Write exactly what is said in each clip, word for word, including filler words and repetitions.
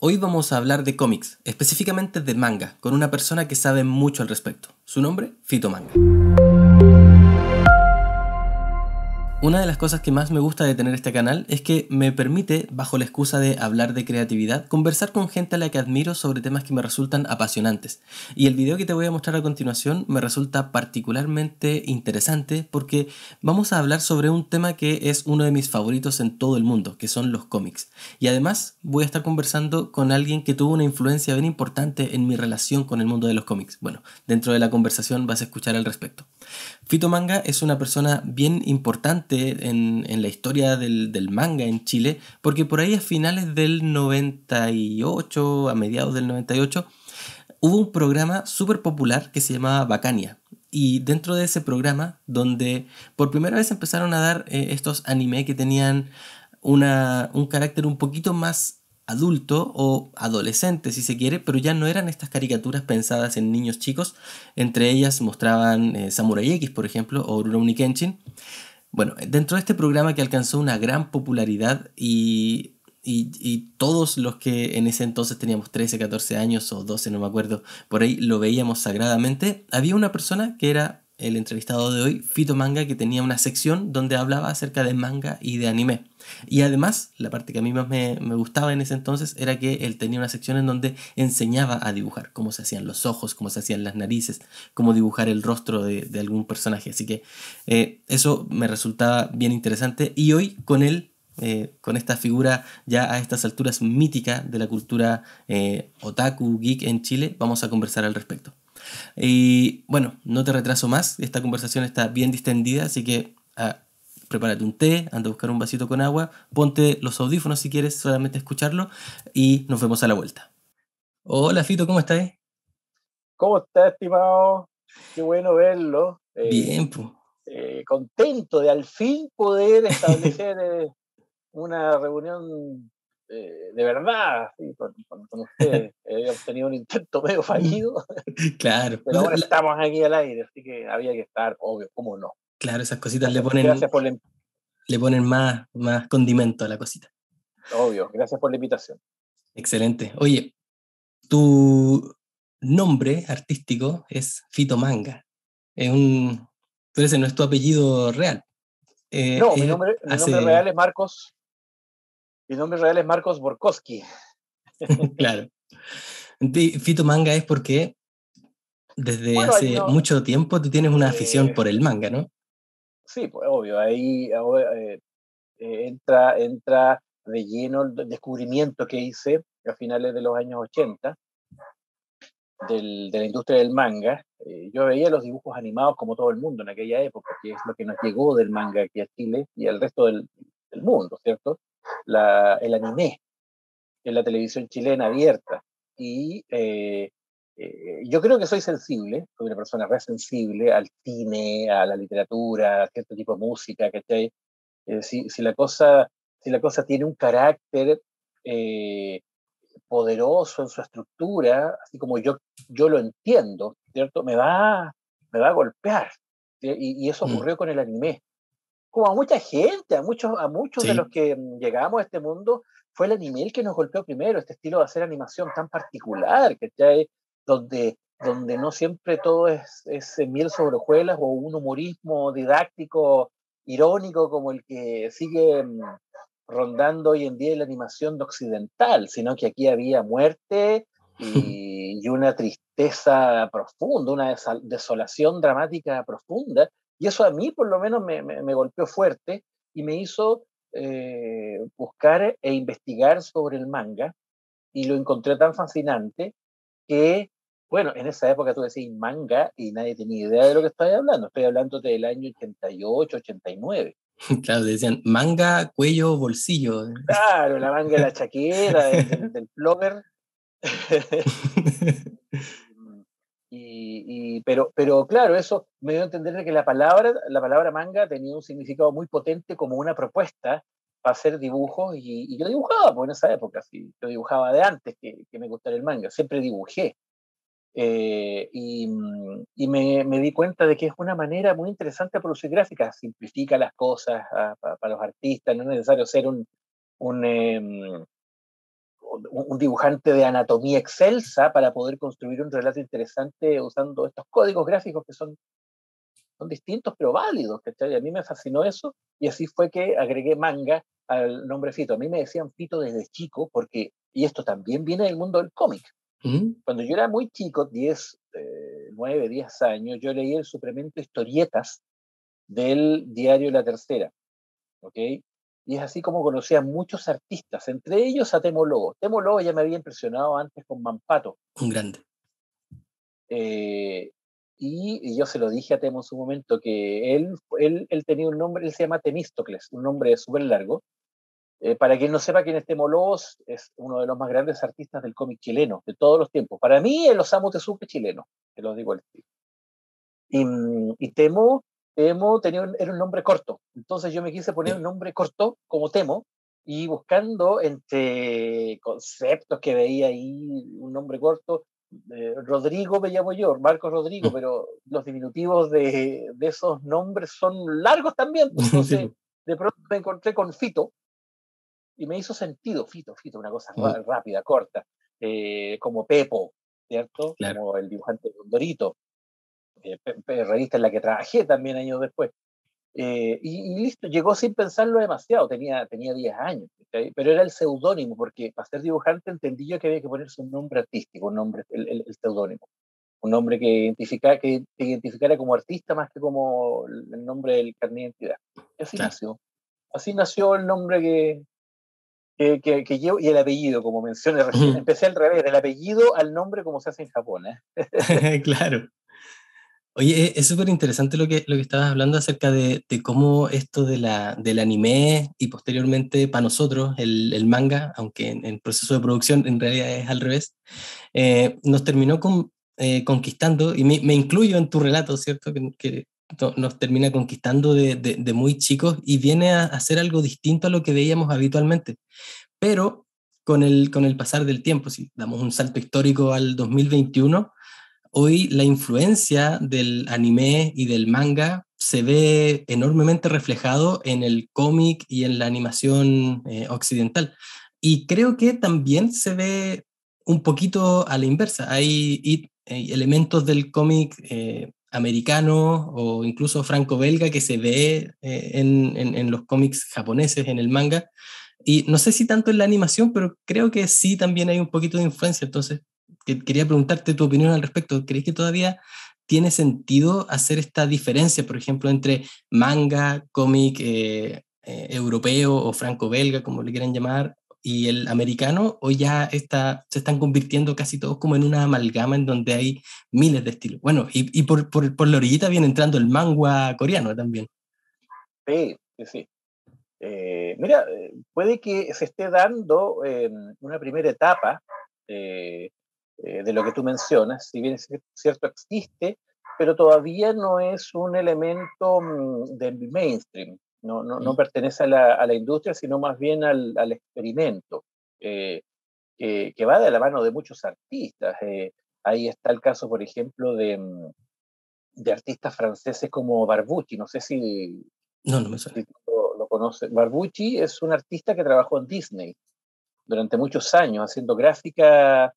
Hoy vamos a hablar de cómics, específicamente de manga, con una persona que sabe mucho al respecto. Su nombre, Fito Manga. Una de las cosas que más me gusta de tener este canal es que me permite, bajo la excusa de hablar de creatividad, conversar con gente a la que admiro sobre temas que me resultan apasionantes. Y el video que te voy a mostrar a continuación me resulta particularmente interesante porque vamos a hablar sobre un tema que es uno de mis favoritos en todo el mundo, que son los cómics. Y además voy a estar conversando con alguien que tuvo una influencia bien importante en mi relación con el mundo de los cómics. Bueno, dentro de la conversación vas a escuchar al respecto. Fito Manga es una persona bien importante en, en la historia del, del manga en Chile, porque por ahí a finales del noventa y ocho, a mediados del noventa y ocho, hubo un programa súper popular que se llamaba Bacania. Y dentro de ese programa, donde por primera vez empezaron a dar eh, estos anime que tenían una, un carácter un poquito más adulto o adolescente si se quiere, pero ya no eran estas caricaturas pensadas en niños chicos. Entre ellas mostraban eh, Samurai X, por ejemplo, o Rurouni Kenshin. Bueno, dentro de este programa que alcanzó una gran popularidad y, y, y todos los que en ese entonces teníamos trece, catorce años o doce, no me acuerdo, por ahí lo veíamos sagradamente, había una persona que era el entrevistado de hoy, Fito Manga, que tenía una sección donde hablaba acerca de manga y de anime. Y además, la parte que a mí más me, me gustaba en ese entonces era que él tenía una sección en donde enseñaba a dibujar, cómo se hacían los ojos, cómo se hacían las narices, cómo dibujar el rostro de, de algún personaje. Así que eh, eso me resultaba bien interesante. Y hoy con él, eh, con esta figura ya a estas alturas mítica de la cultura eh, otaku, geek en Chile, vamos a conversar al respecto. Y bueno, no te retraso más, esta conversación está bien distendida, así que ah, prepárate un té, anda a buscar un vasito con agua, ponte los audífonos si quieres solamente escucharlo y nos vemos a la vuelta. Hola Fito, ¿cómo estás? ¿Cómo está, estimado? Qué bueno verlo. Eh, Bien, pues. eh, contento de al fin poder establecer eh, una reunión eh, de verdad sí, con, con, con ustedes. Eh, habíamos tenido un intento medio fallido, Claro, pero la- ahora la- estamos aquí al aire, así que había que estar, obvio, ¿cómo no? claro, esas cositas le Gracias, ponen, gracias por la, le ponen más, más condimento a la cosita. obvio, gracias por la invitación. Excelente. Oye, tu nombre artístico es Fito Manga. Es un... Pero ese no es tu apellido real. Eh, No, mi eh, nombre, mi nombre hace... real es Marcos, mi nombre real es Marcos Borkowski. Claro. Di- Fito Manga es porque desde Bueno, hay hace uno, mucho tiempo tú tienes una afición eh, por el manga, ¿no? sí, pues obvio, ahí eh, eh, entra, entra de lleno el descubrimiento que hice a finales de los años ochenta del, de la industria del manga. Eh, yo veía los dibujos animados como todo el mundo en aquella época, que es lo que nos llegó del manga aquí a Chile y al resto del, del mundo, ¿cierto? La, el anime en la televisión chilena abierta. Y eh, eh, yo creo que soy sensible, soy una persona re sensible al cine, a la literatura, a cierto tipo de música, ¿cachai? Eh, si, si, la cosa, si la cosa tiene un carácter eh, poderoso en su estructura, así como yo, yo lo entiendo, ¿cierto? Me va, me va a golpear. ¿Sí? Y, y, eso Mm, ocurrió con el anime. Como a mucha gente, a muchos, a muchos de los sí. que llegamos a este mundo, fue el anime el que nos golpeó primero, este estilo de hacer animación tan particular, ¿cachai? Donde, donde no siempre todo es, es miel sobre hojuelas o un humorismo didáctico, irónico, como el que sigue rondando hoy en día en la animación occidental, sino que aquí había muerte y, y una tristeza profunda, una desolación dramática profunda, y eso a mí por lo menos me, me, me golpeó fuerte y me hizo eh, buscar e investigar sobre el manga, y lo encontré tan fascinante que, bueno, en esa época tú decías manga y nadie tenía idea de lo que estaba hablando. Estoy hablando del año ochenta y ocho, ochenta y nueve. Claro, decían manga, cuello, bolsillo. Claro, la manga de la chaquera, del, del, del blogger. y, y, pero, pero claro, eso me dio a entender que la palabra, la palabra manga tenía un significado muy potente como una propuesta para hacer dibujos, y, y yo dibujaba pues, en esa época, sí, yo dibujaba de antes que, que me gustara el manga, siempre dibujé. Eh, y, y me, me, di cuenta de que es una manera muy interesante de producir gráficas, simplifica las cosas para los artistas, no es necesario ser un, un, eh, un dibujante de anatomía excelsa para poder construir un relato interesante usando estos códigos gráficos que son, son distintos pero válidos, ¿cachai? A mí me fascinó eso y así fue que agregué manga al nombre Fito. A mí me decían Fito desde chico porque, y esto también viene del mundo del cómic. ¿Mm? Cuando yo era muy chico, diez, nueve, diez años, yo leí el suplemento Historietas del diario La Tercera, ¿ok? Y es así como conocí a muchos artistas, entre ellos a Temo Lobo. Temo Lobo ya me había impresionado antes con Mampato. Un grande. Eh, y, y yo se lo dije a Temo en su momento, que él, él, él tenía un nombre, él se llama Temístocles, un nombre súper largo. Eh, para quien no sepa quién es Temo Lobos, es uno de los más grandes artistas del cómic chileno, de todos los tiempos. Para mí, el Osamu Tezuka chileno, te lo digo al tiro. Y, y Temo, Temo tenía un, era un nombre corto, entonces yo me quise poner un nombre corto como Temo, y buscando entre conceptos que veía ahí, un nombre corto, eh, Rodrigo me llamo yo, Marcos Rodrigo, pero los diminutivos de, de esos nombres son largos también, pues, entonces Sí. de pronto me encontré con Fito, y me hizo sentido, Fito, Fito, una cosa Mm. rápida, corta, eh, como Pepo, ¿cierto? Claro. Como el dibujante de Dorito. Eh, revista en la que trabajé también años después. Eh, y, y, listo, llegó sin pensarlo demasiado, tenía, tenía diez años, ¿okay? Pero era el seudónimo, porque para ser dibujante entendí yo que había que ponerse un nombre artístico, un nombre, el, el, el seudónimo, un nombre que identificara, que te identificara como artista más que como el nombre del carnet de identidad. Y así Claro. nació, así nació el nombre que, que, que, que llevo y el apellido, como mencioné recién. Empecé al revés, del apellido al nombre como se hace en Japón, ¿eh? Claro. Oye, es súper interesante lo que, lo que estabas hablando acerca de, de cómo esto de la, del anime y posteriormente para nosotros el, el manga, aunque en el proceso de producción en realidad es al revés, eh, nos terminó con, eh, conquistando, y me, me, incluyo en tu relato, ¿cierto? Que, que nos termina conquistando de, de, de muy chicos y viene a hacer algo distinto a lo que veíamos habitualmente. Pero con el, con el pasar del tiempo, si damos un salto histórico al dos mil veintiuno, hoy la influencia del anime y del manga se ve enormemente reflejado en el cómic y en la animación eh, occidental. Y creo que también se ve un poquito a la inversa. Hay, hay elementos del cómic eh, americano o incluso franco-belga que se ve eh, en, en, en los cómics japoneses, en el manga. Y no sé si tanto en la animación, pero creo que sí también hay un poquito de influencia. Entonces, que, quería preguntarte tu opinión al respecto. ¿Crees que todavía tiene sentido hacer esta diferencia, por ejemplo, entre manga, cómic eh, eh, europeo o franco-belga, como le quieran llamar, y el americano? ¿O ya está, se están convirtiendo casi todos como en una amalgama en donde hay miles de estilos? Bueno, y, y por, por, por la orillita viene entrando el manga coreano también. Sí, sí, sí. Eh, mira, puede que se esté dando eh, una primera etapa eh, eh, de lo que tú mencionas, si bien es cierto existe, pero todavía no es un elemento mm, del mainstream, no, no, no pertenece a la, a la, industria, sino más bien al, al experimento, eh, que, que va de la mano de muchos artistas. Eh, ahí está el caso, por ejemplo, de, de artistas franceses como Barbucci, no sé si... No, no me suena. Si lo, lo conoce. Barbucci es un artista que trabajó en Disney durante muchos años, haciendo gráfica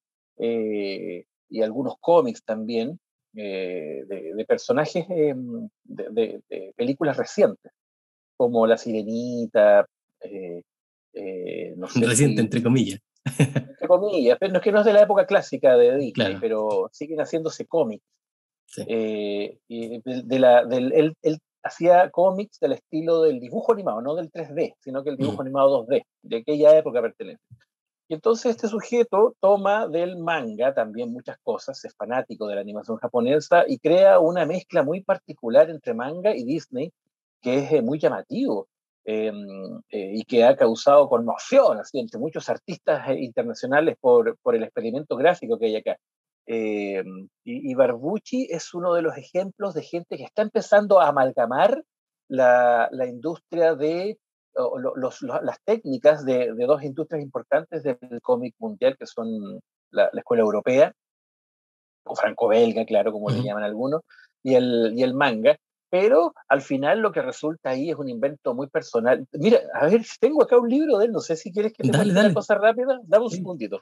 eh, y algunos cómics también eh, de, de, personajes eh, de, de, de, películas recientes, como La Sirenita, eh, eh, no sé Reciente, si... entre comillas. Entre comillas, pero no es que no es de la época clásica de Disney, Claro. pero siguen haciéndose cómics. Sí. Eh, y de, de la, del, él, él hacía cómics del estilo del dibujo animado, no del tres D, sino que el dibujo mm. animado dos D, de aquella época pertenece. Y entonces este sujeto toma del manga también muchas cosas, es fanático de la animación japonesa y crea una mezcla muy particular entre manga y Disney, que es eh, muy llamativo eh, eh, y que ha causado conmoción así, entre muchos artistas eh, internacionales por, por el experimento gráfico que hay acá. Eh, y, y Barbucci es uno de los ejemplos de gente que está empezando a amalgamar la, la industria de o, los, los, las técnicas de, de dos industrias importantes del cómic mundial, que son la, la escuela europea, o franco-belga, claro, como uh-huh. le llaman algunos, y el, y el manga, pero al final lo que resulta ahí es un invento muy personal. Mira, a ver, tengo acá un libro de él, no sé si quieres que te Dale, cuente una dale. cosa rápida, dame un Sí. segundito.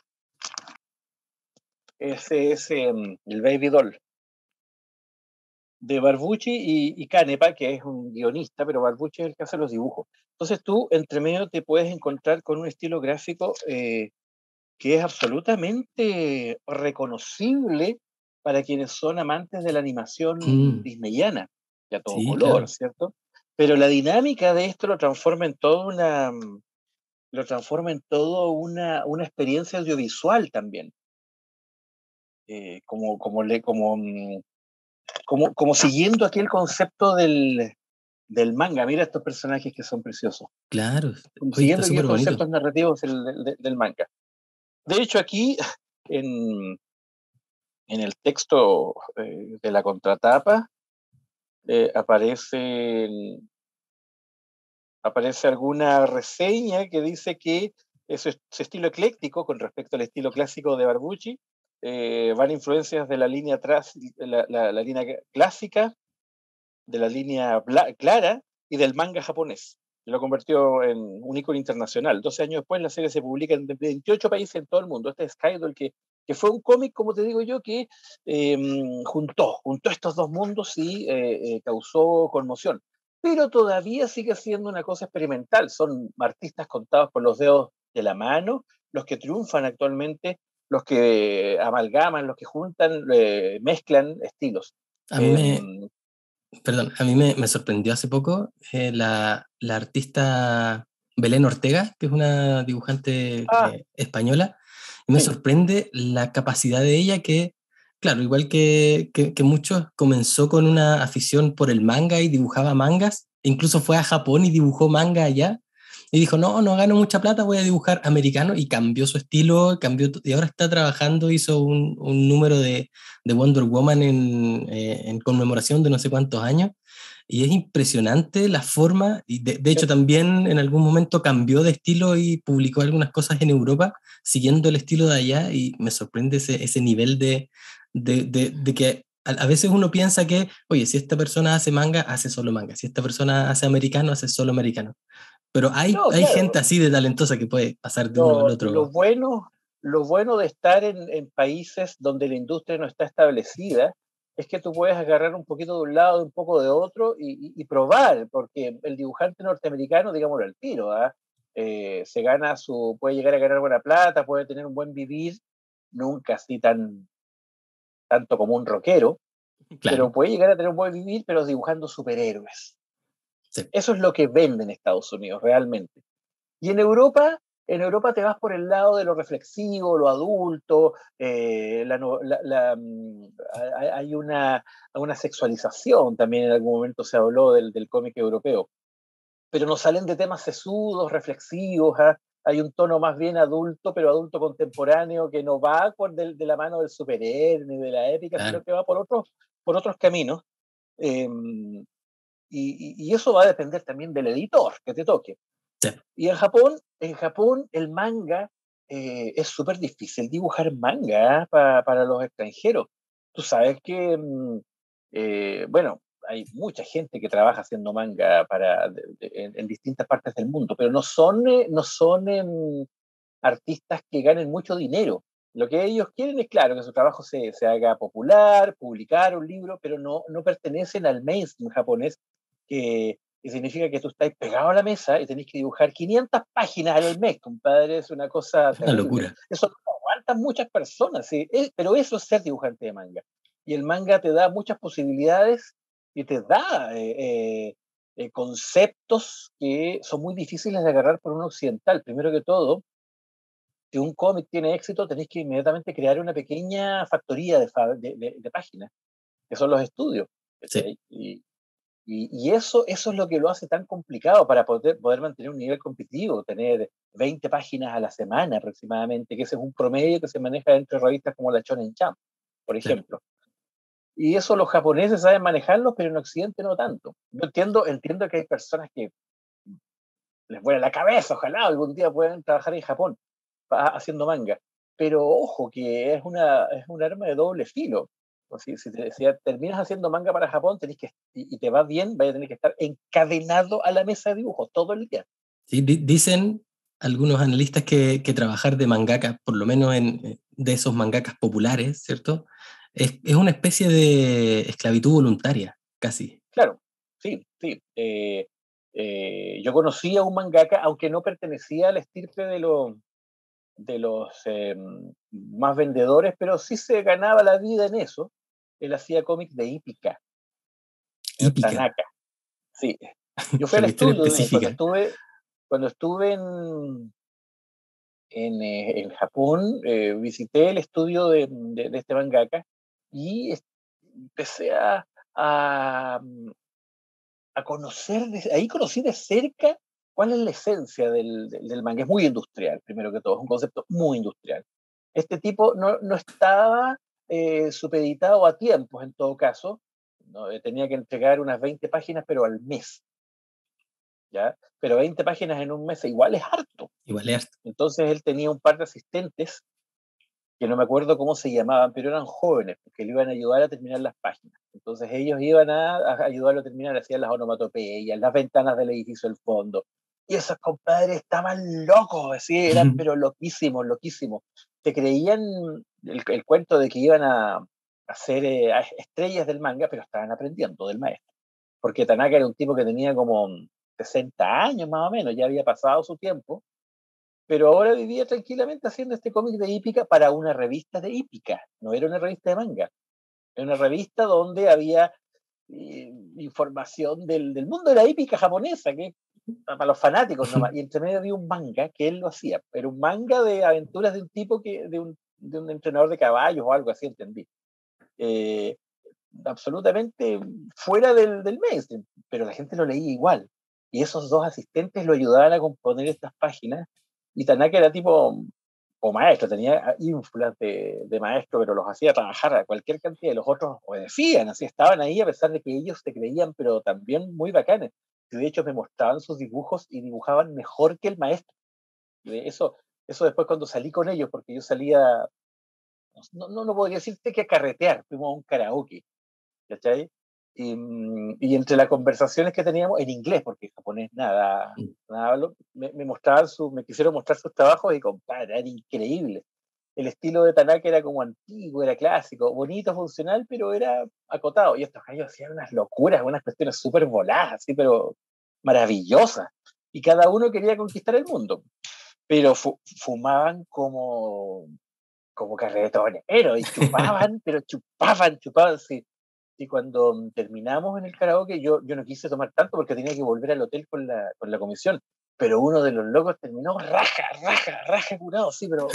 Ese es um, el Baby Doll, de Barbucci y, y Canepa, que es un guionista, pero Barbucci es el que hace los dibujos. Entonces tú, entre medio, te puedes encontrar con un estilo gráfico eh, que es absolutamente reconocible para quienes son amantes de la animación Mm, disneyana, y a todo sí, color, claro. ¿cierto? Pero la dinámica de esto lo transforma en toda una, lo transforma en todo una, una experiencia audiovisual también, eh, como, como, le, como, mm, como, como siguiendo aquel concepto del, del manga. Mira estos personajes que son preciosos. Claro. Como Oye, está siguiendo aquellos súper bonito. conceptos narrativos del, del, del manga. De hecho, aquí en, en el texto eh, de la contratapa eh, aparece, aparece alguna reseña que dice que es su estilo ecléctico con respecto al estilo clásico de Barbucci. Eh, van influencias de la línea, tras, la, la, la línea clásica, de la línea clara y del manga japonés. Lo convirtió en un ícono internacional. doce años después la serie se publica en veintiocho países en todo el mundo. Este es Kaido, que, que fue un cómic, como te digo yo, que eh, juntó, juntó estos dos mundos y eh, eh, causó conmoción. Pero todavía sigue siendo una cosa experimental. Son artistas contados por los dedos de la mano los que triunfan actualmente, los que amalgaman, los que juntan, eh, mezclan estilos. A mí Eh, me, perdón, a mí me, me sorprendió hace poco eh, la, la artista Belén Ortega, que es una dibujante ah, eh, española, y me sí. sorprende la capacidad de ella que, claro, igual que, que, que muchos, comenzó con una afición por el manga y dibujaba mangas, incluso fue a Japón y dibujó manga allá, y dijo, no, no gano mucha plata, voy a dibujar americano, y cambió su estilo, cambió, y ahora está trabajando, hizo un, un número de, de Wonder Woman en, eh, en conmemoración de no sé cuántos años, y es impresionante la forma, y de, de hecho también en algún momento cambió de estilo y publicó algunas cosas en Europa, siguiendo el estilo de allá, y me sorprende ese, ese nivel de, de, de, de que a, a veces uno piensa que, oye, si esta persona hace manga, hace solo manga, si esta persona hace americano, hace solo americano. Pero hay, No, hay gente claro, así de talentosa que puede pasar de uno al lo, lo otro. bueno, lo bueno de estar en, en países donde la industria no está establecida es que tú puedes agarrar un poquito de un lado, un poco de otro y, y, y probar, porque el dibujante norteamericano, digámoslo al tiro, ¿eh? Eh, se gana su, puede llegar a ganar buena plata, puede tener un buen vivir, nunca así tan, tanto como un rockero, pero Claro, puede llegar a tener un buen vivir, pero dibujando superhéroes. sí, Eso es lo que vende en Estados Unidos, realmente. Y en Europa, en Europa te vas por el lado de lo reflexivo, lo adulto, eh, la, la, la, hay una, una sexualización, también en algún momento se habló del, del cómic europeo, pero nos salen de temas sesudos, reflexivos, ¿eh? Hay un tono más bien adulto, pero adulto contemporáneo, que no va por de, de la mano del superhéroe ni de la épica, sino claro. que va por otros, por otros caminos. Eh, y, y, eso va a depender también del editor que te toque. Sí. Y en Japón, en Japón el manga eh, es súper difícil dibujar manga, ¿eh? para, para los extranjeros. Tú sabes que, mm, eh, bueno, hay mucha gente que trabaja haciendo manga para, de, de, en, en, distintas partes del mundo, pero no son, eh, no son eh, artistas que ganen mucho dinero. Lo que ellos quieren es, claro, que su trabajo se, se haga popular, publicar un libro, pero no, no pertenecen al mainstream japonés, que, que significa que tú estás pegado a la mesa y tenés que dibujar quinientas páginas al mes, compadre, es una cosa Es una terrible. locura. Eso no aguantan muchas personas, ¿sí? Es, pero eso es ser dibujante de manga. Y el manga te da muchas posibilidades y te da eh, eh, conceptos que son muy difíciles de agarrar por un occidental. Primero que todo, si un cómic tiene éxito, tenéis que inmediatamente crear una pequeña factoría de, de, de, de páginas, que son los estudios. Sí. Y, y, y, eso, eso es lo que lo hace tan complicado para poder, poder mantener un nivel competitivo, tener veinte páginas a la semana aproximadamente, que ese es un promedio que se maneja entre revistas como la Shonen Jump, por Claro. ejemplo. Y eso los japoneses saben manejarlo, pero en Occidente no tanto. Yo entiendo, entiendo que hay personas que les vuela la cabeza, ojalá algún día puedan trabajar en Japón haciendo manga. Pero ojo, que es, una, es un arma de doble filo, Si, si, te, si terminas haciendo manga para Japón tenés que, y, y te va bien, vaya a tener que estar encadenado a la mesa de dibujo todo el día. Sí, di, dicen algunos analistas que, que trabajar de mangaka, por lo menos en, de esos mangakas populares, ¿cierto? Es, es una especie de esclavitud voluntaria, casi. Claro, sí, sí. Eh, eh, yo conocí a un mangaka, aunque no pertenecía a la estirpe de, lo, de los eh, más vendedores, pero sí se ganaba la vida en eso. Él hacía cómics de hípica, Hípica. Tanaka. Sí. Yo fui Qué al cuestión estudio de, cuando específica. estuve, cuando estuve en, en, eh, en Japón, eh, visité el estudio de, de, de este mangaka y empecé a, a, a conocer, de, ahí conocí de cerca cuál es la esencia del, del, del manga. Es muy industrial, primero que todo, es un concepto muy industrial. Este tipo no, no estaba eh, supeditado a tiempos, en todo caso, no, tenía que entregar unas veinte páginas, pero al mes, ¿ya? Pero veinte páginas en un mes igual es harto. Igual es harto. Entonces él tenía un par de asistentes que no me acuerdo cómo se llamaban, pero eran jóvenes, porque le iban a ayudar a terminar las páginas. Entonces ellos iban a, a ayudarlo a terminar, hacían las onomatopeyas, las ventanas del edificio del fondo. Y esos compadres estaban locos, así, eran pero loquísimos, loquísimos. Te creían el, el cuento de que iban a hacer eh, estrellas del manga, pero estaban aprendiendo del maestro. Porque Tanaka era un tipo que tenía como sesenta años más o menos, ya había pasado su tiempo, pero ahora vivía tranquilamente haciendo este cómic de hípica para una revista de hípica, no era una revista de manga, era una revista donde había eh, información del, del mundo de la hípica japonesa, que para los fanáticos nomás, y entre medio había un manga que él lo hacía, era un manga de aventuras de un tipo que, de un, de un entrenador de caballos o algo así, entendí. Eh, absolutamente fuera del, del mainstream, pero la gente lo leía igual. Y esos dos asistentes lo ayudaban a componer estas páginas. Y Tanaka era tipo, o maestro, tenía ínfulas de, de maestro, pero los hacía trabajar a cualquier cantidad. Los otros obedecían, así estaban ahí a pesar de que ellos se creían, pero también muy bacanes. Y de hecho me mostraban sus dibujos y dibujaban mejor que el maestro. Y eso, eso después cuando salí con ellos, porque yo salía, no, no, no podría decirte que a carretear, fuimos a un karaoke. ¿Cachai? Y, y, entre las conversaciones que teníamos en inglés, porque en japonés nada, nada hablo, me, me mostraban su, me quisieron mostrar sus trabajos y compadre, era increíble. El estilo de Tanaka era como antiguo, era clásico, bonito, funcional, pero era acotado. Y estos gallos hacían unas locuras, unas cuestiones súper voladas, así, pero maravillosas. Y cada uno quería conquistar el mundo. Pero fu fumaban como, como carretoneros y chupaban, pero chupaban, chupaban, sí. Y cuando terminamos en el karaoke, yo, yo no quise tomar tanto porque tenía que volver al hotel con la, con la comisión. Pero uno de los locos terminó raja, raja, raja curado, sí, pero.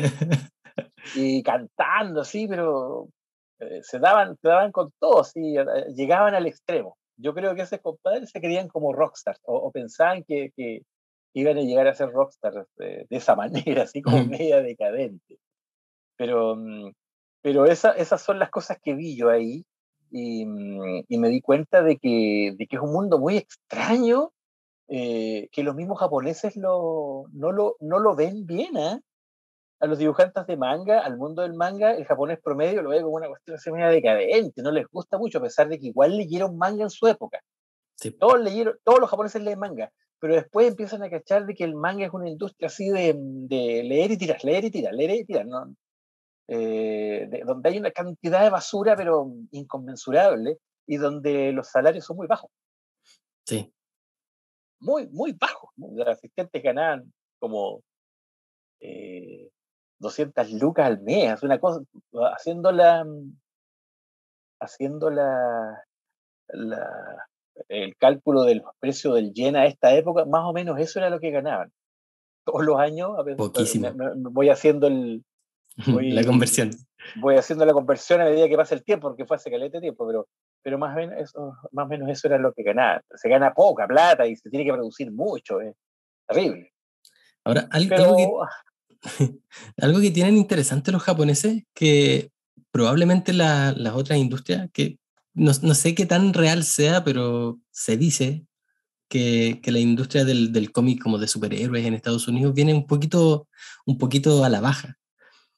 Y cantando, sí, pero eh, se, daban, se daban con todo, sí, llegaban al extremo. Yo creo que esos compadres se creían como rockstars o, o pensaban que, que iban a llegar a ser rockstars de, de esa manera, así como media decadente. Pero, pero esa, esas son las cosas que vi yo ahí. Y, y, me di cuenta de que, de que es un mundo muy extraño, eh, que los mismos japoneses lo, no, lo, no lo ven bien, ¿eh? A los dibujantes de manga, al mundo del manga, el japonés promedio lo ve como una cuestión así media decadente, no les gusta mucho, a pesar de que igual leyeron manga en su época. Sí. Todos, leyeron, todos los japoneses leen manga, pero después empiezan a cachar de que el manga es una industria así de, de leer y tirar, leer y tirar, leer y tirar, ¿no? Eh, de, donde hay una cantidad de basura pero inconmensurable y donde los salarios son muy bajos. Sí. Muy, muy bajos. Los asistentes ganaban como eh, doscientas lucas al mes, una cosa, haciendo la, haciendo la, la, el cálculo del precio del yen a esta época, más o menos eso era lo que ganaban. Todos los años, a ver, me, me, me voy haciendo el, Voy, la conversión. Voy haciendo la conversión a medida que pasa el tiempo, porque fue hace caleta de tiempo, pero, pero más, o menos eso, más o menos eso era lo que ganaba. Se gana poca plata y se tiene que producir mucho, es terrible. Ahora, al, pero, algo, que, algo que tienen interesante los japoneses, que probablemente la, las otras industrias, que no, no sé qué tan real sea, pero se dice que, que la industria del, del cómic como de superhéroes en Estados Unidos viene un poquito, un poquito a la baja.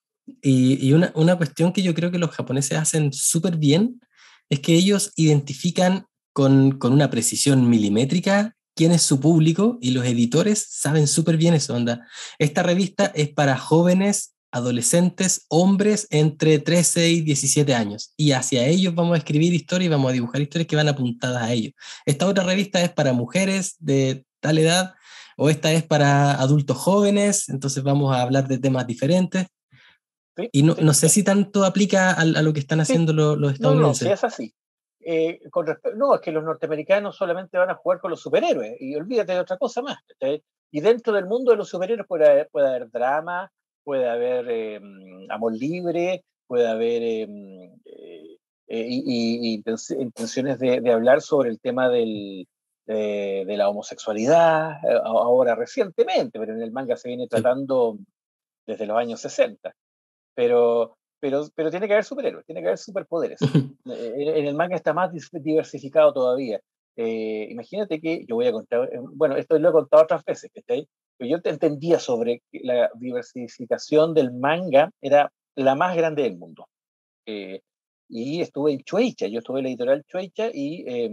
Y, y una, una cuestión que yo creo que los japoneses hacen súper bien es que ellos identifican con, con una precisión milimétrica quién es su público y los editores saben súper bien eso, onda. Esta revista es para jóvenes, adolescentes, hombres entre trece y diecisiete años y hacia ellos vamos a escribir historias y vamos a dibujar historias que van apuntadas a ellos. Esta otra revista es para mujeres de tal edad o esta es para adultos jóvenes, entonces vamos a hablar de temas diferentes. Sí, Y no, sí, no sé si tanto aplica a, a lo que están sí. haciendo lo, los No, no, sí estadounidenses. es así. Eh, con respe- no, es que los norteamericanos solamente van a jugar con los superhéroes y olvídate de otra cosa más. ¿Cachai? Y dentro del mundo de los superhéroes puede haber, puede haber drama, puede haber eh, amor libre, puede haber eh, eh, eh, y, y- y inten- intenciones de, de hablar sobre el tema del, de, de la homosexualidad, eh, ahora recientemente, pero en el manga se viene Sí. tratando desde los años sesenta. Pero, pero, pero tiene que haber superhéroes, tiene que haber superpoderes. Eh, En, en el manga está más diversificado todavía. Eh, imagínate que yo voy a contar, eh, bueno, esto lo he contado otras veces, ¿cachai? Pero yo te entendía sobre que la diversificación del manga era la más grande del mundo. Eh, y estuve en Shueisha, yo estuve en la editorial Shueisha y eh,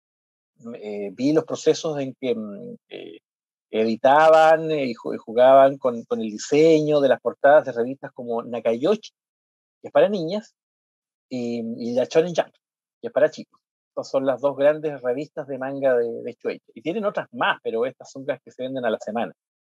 eh, vi los procesos en que mm, eh, editaban eh, y jugaban con, con el diseño de las portadas de revistas como Nakayoshi, que es para niñas, y, y la Shonen Jump, que es para chicos. Estas son las dos grandes revistas de manga de, de Shueisha. Y tienen otras más, pero estas son las que se venden a la semana.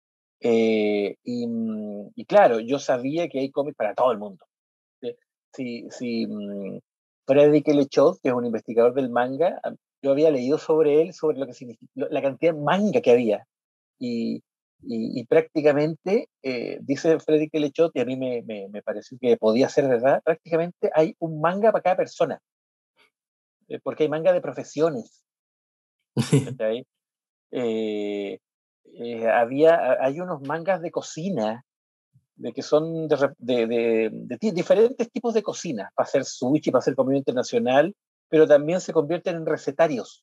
Eh, y, y, claro, yo sabía que hay cómics para todo el mundo. Si, si um, Frederick L. Chod, que es un investigador del manga, yo había leído sobre él, sobre lo que significa, la cantidad de manga que había. Y, y, y prácticamente, eh, dice Frederick L. Chod, y a mí me, me, me, pareció que podía ser verdad, prácticamente hay un manga para cada persona, eh, porque hay manga de profesiones. ¿Cachai? Eh, eh, había, hay unos mangas de cocina, de que son de, de, de, de diferentes tipos de cocina, para hacer sushi, para hacer comida internacional, pero también se convierten en recetarios.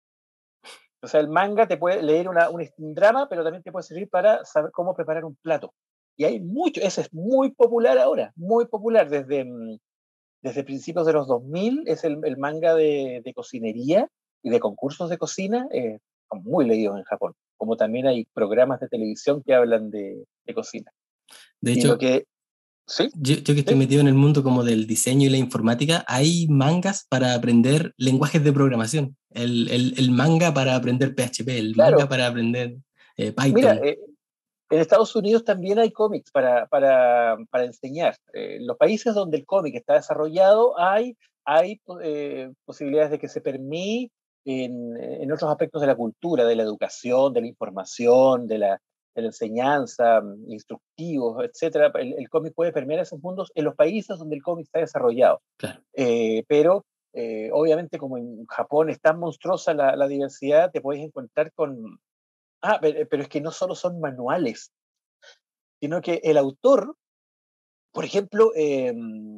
O sea, el manga te puede leer una, un drama, pero también te puede servir para saber cómo preparar un plato. Y hay mucho, ese es muy popular ahora, muy popular. Desde, desde principios de los dos mil es el, el manga de, de, cocinería y de concursos de cocina, eh, muy leídos en Japón. Como también hay programas de televisión que hablan de, de cocina. De Y lo hecho, que, sí, yo, yo que estoy sí, metido en el mundo como del diseño y la informática, hay mangas para aprender lenguajes de programación. El, el, el manga para aprender P H P, el manga claro. para aprender eh, Mira, Python. eh, en Estados Unidos también hay cómics para, para, para enseñar. Eh, en los países donde el cómic está desarrollado hay, hay eh, posibilidades de que se permita en, en, otros aspectos de la cultura, de la educación, de la información, de la, de la enseñanza, instructivos, etcétera. El, el cómic puede permear esos mundos en los países donde el cómic está desarrollado. Claro. Eh, pero eh, obviamente como en Japón es tan monstruosa la, la diversidad, te puedes encontrar con... Ah, pero, pero es que no solo son manuales, sino que el autor, por ejemplo, eh,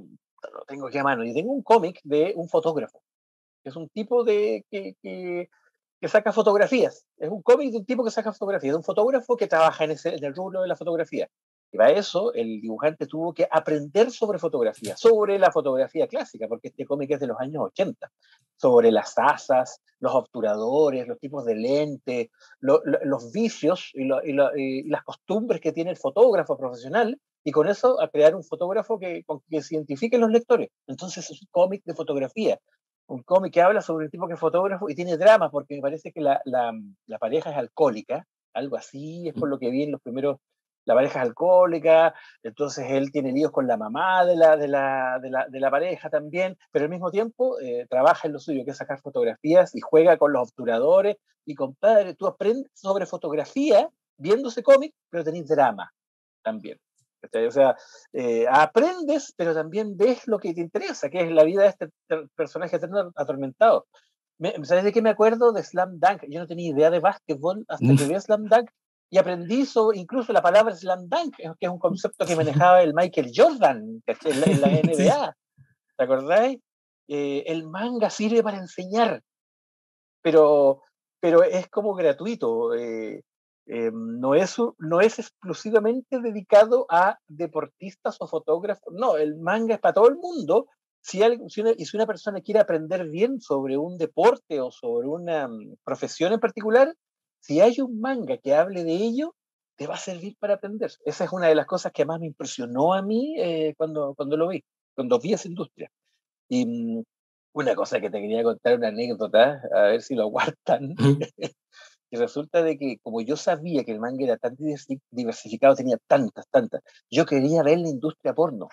lo tengo aquí a mano, yo tengo un cómic de un fotógrafo, que es un tipo de, que, que, que saca fotografías, es un cómic de un tipo que saca fotografías, de un fotógrafo que trabaja en, ese, en el rubro de la fotografía. Y para eso el dibujante tuvo que aprender sobre fotografía, sobre la fotografía clásica, porque este cómic es de los años ochenta, sobre las asas, los obturadores, los tipos de lente, lo, lo, los vicios y, lo, y, lo, y, las costumbres que tiene el fotógrafo profesional, y con eso a crear un fotógrafo que, que se identifique los lectores. Entonces es un cómic de fotografía, un cómic que habla sobre un tipo que es fotógrafo y tiene drama, porque me parece que la, la, la pareja es alcohólica, algo así, es por lo que vi en los primeros, la pareja es alcohólica, entonces él tiene líos con la mamá de la, de la, de la, de la pareja también, pero al mismo tiempo eh, trabaja en lo suyo, que es sacar fotografías y juega con los obturadores, y compadre, tú aprendes sobre fotografía viendo ese cómic, pero tenés drama también. O sea, eh, aprendes, pero también ves lo que te interesa, que es la vida de este personaje eterno atormentado. ¿Sabes de qué me acuerdo? De Slam Dunk. Yo no tenía idea de básquetbol hasta que vi Slam Dunk y aprendí sobre incluso la palabra Slam Dunk, que es un concepto que manejaba el Michael Jordan en la, en la N B A. Sí. ¿Te acordáis? Eh, el manga sirve para enseñar, pero, pero es como gratuito. Eh, eh, no, es, no es exclusivamente dedicado a deportistas o fotógrafos, no, el manga es para todo el mundo. Si, algo, si, una, y si una persona quiere aprender bien sobre un deporte o sobre una um, profesión en particular, si hay un manga que hable de ello, te va a servir para aprender. Esa es una de las cosas que más me impresionó a mí eh, cuando, cuando lo vi, cuando vi esa industria. Y um, una cosa que te quería contar, una anécdota, a ver si lo aguantan. Y resulta de que, como yo sabía que el manga era tan diversificado, tenía tantas, tantas, yo quería ver la industria porno.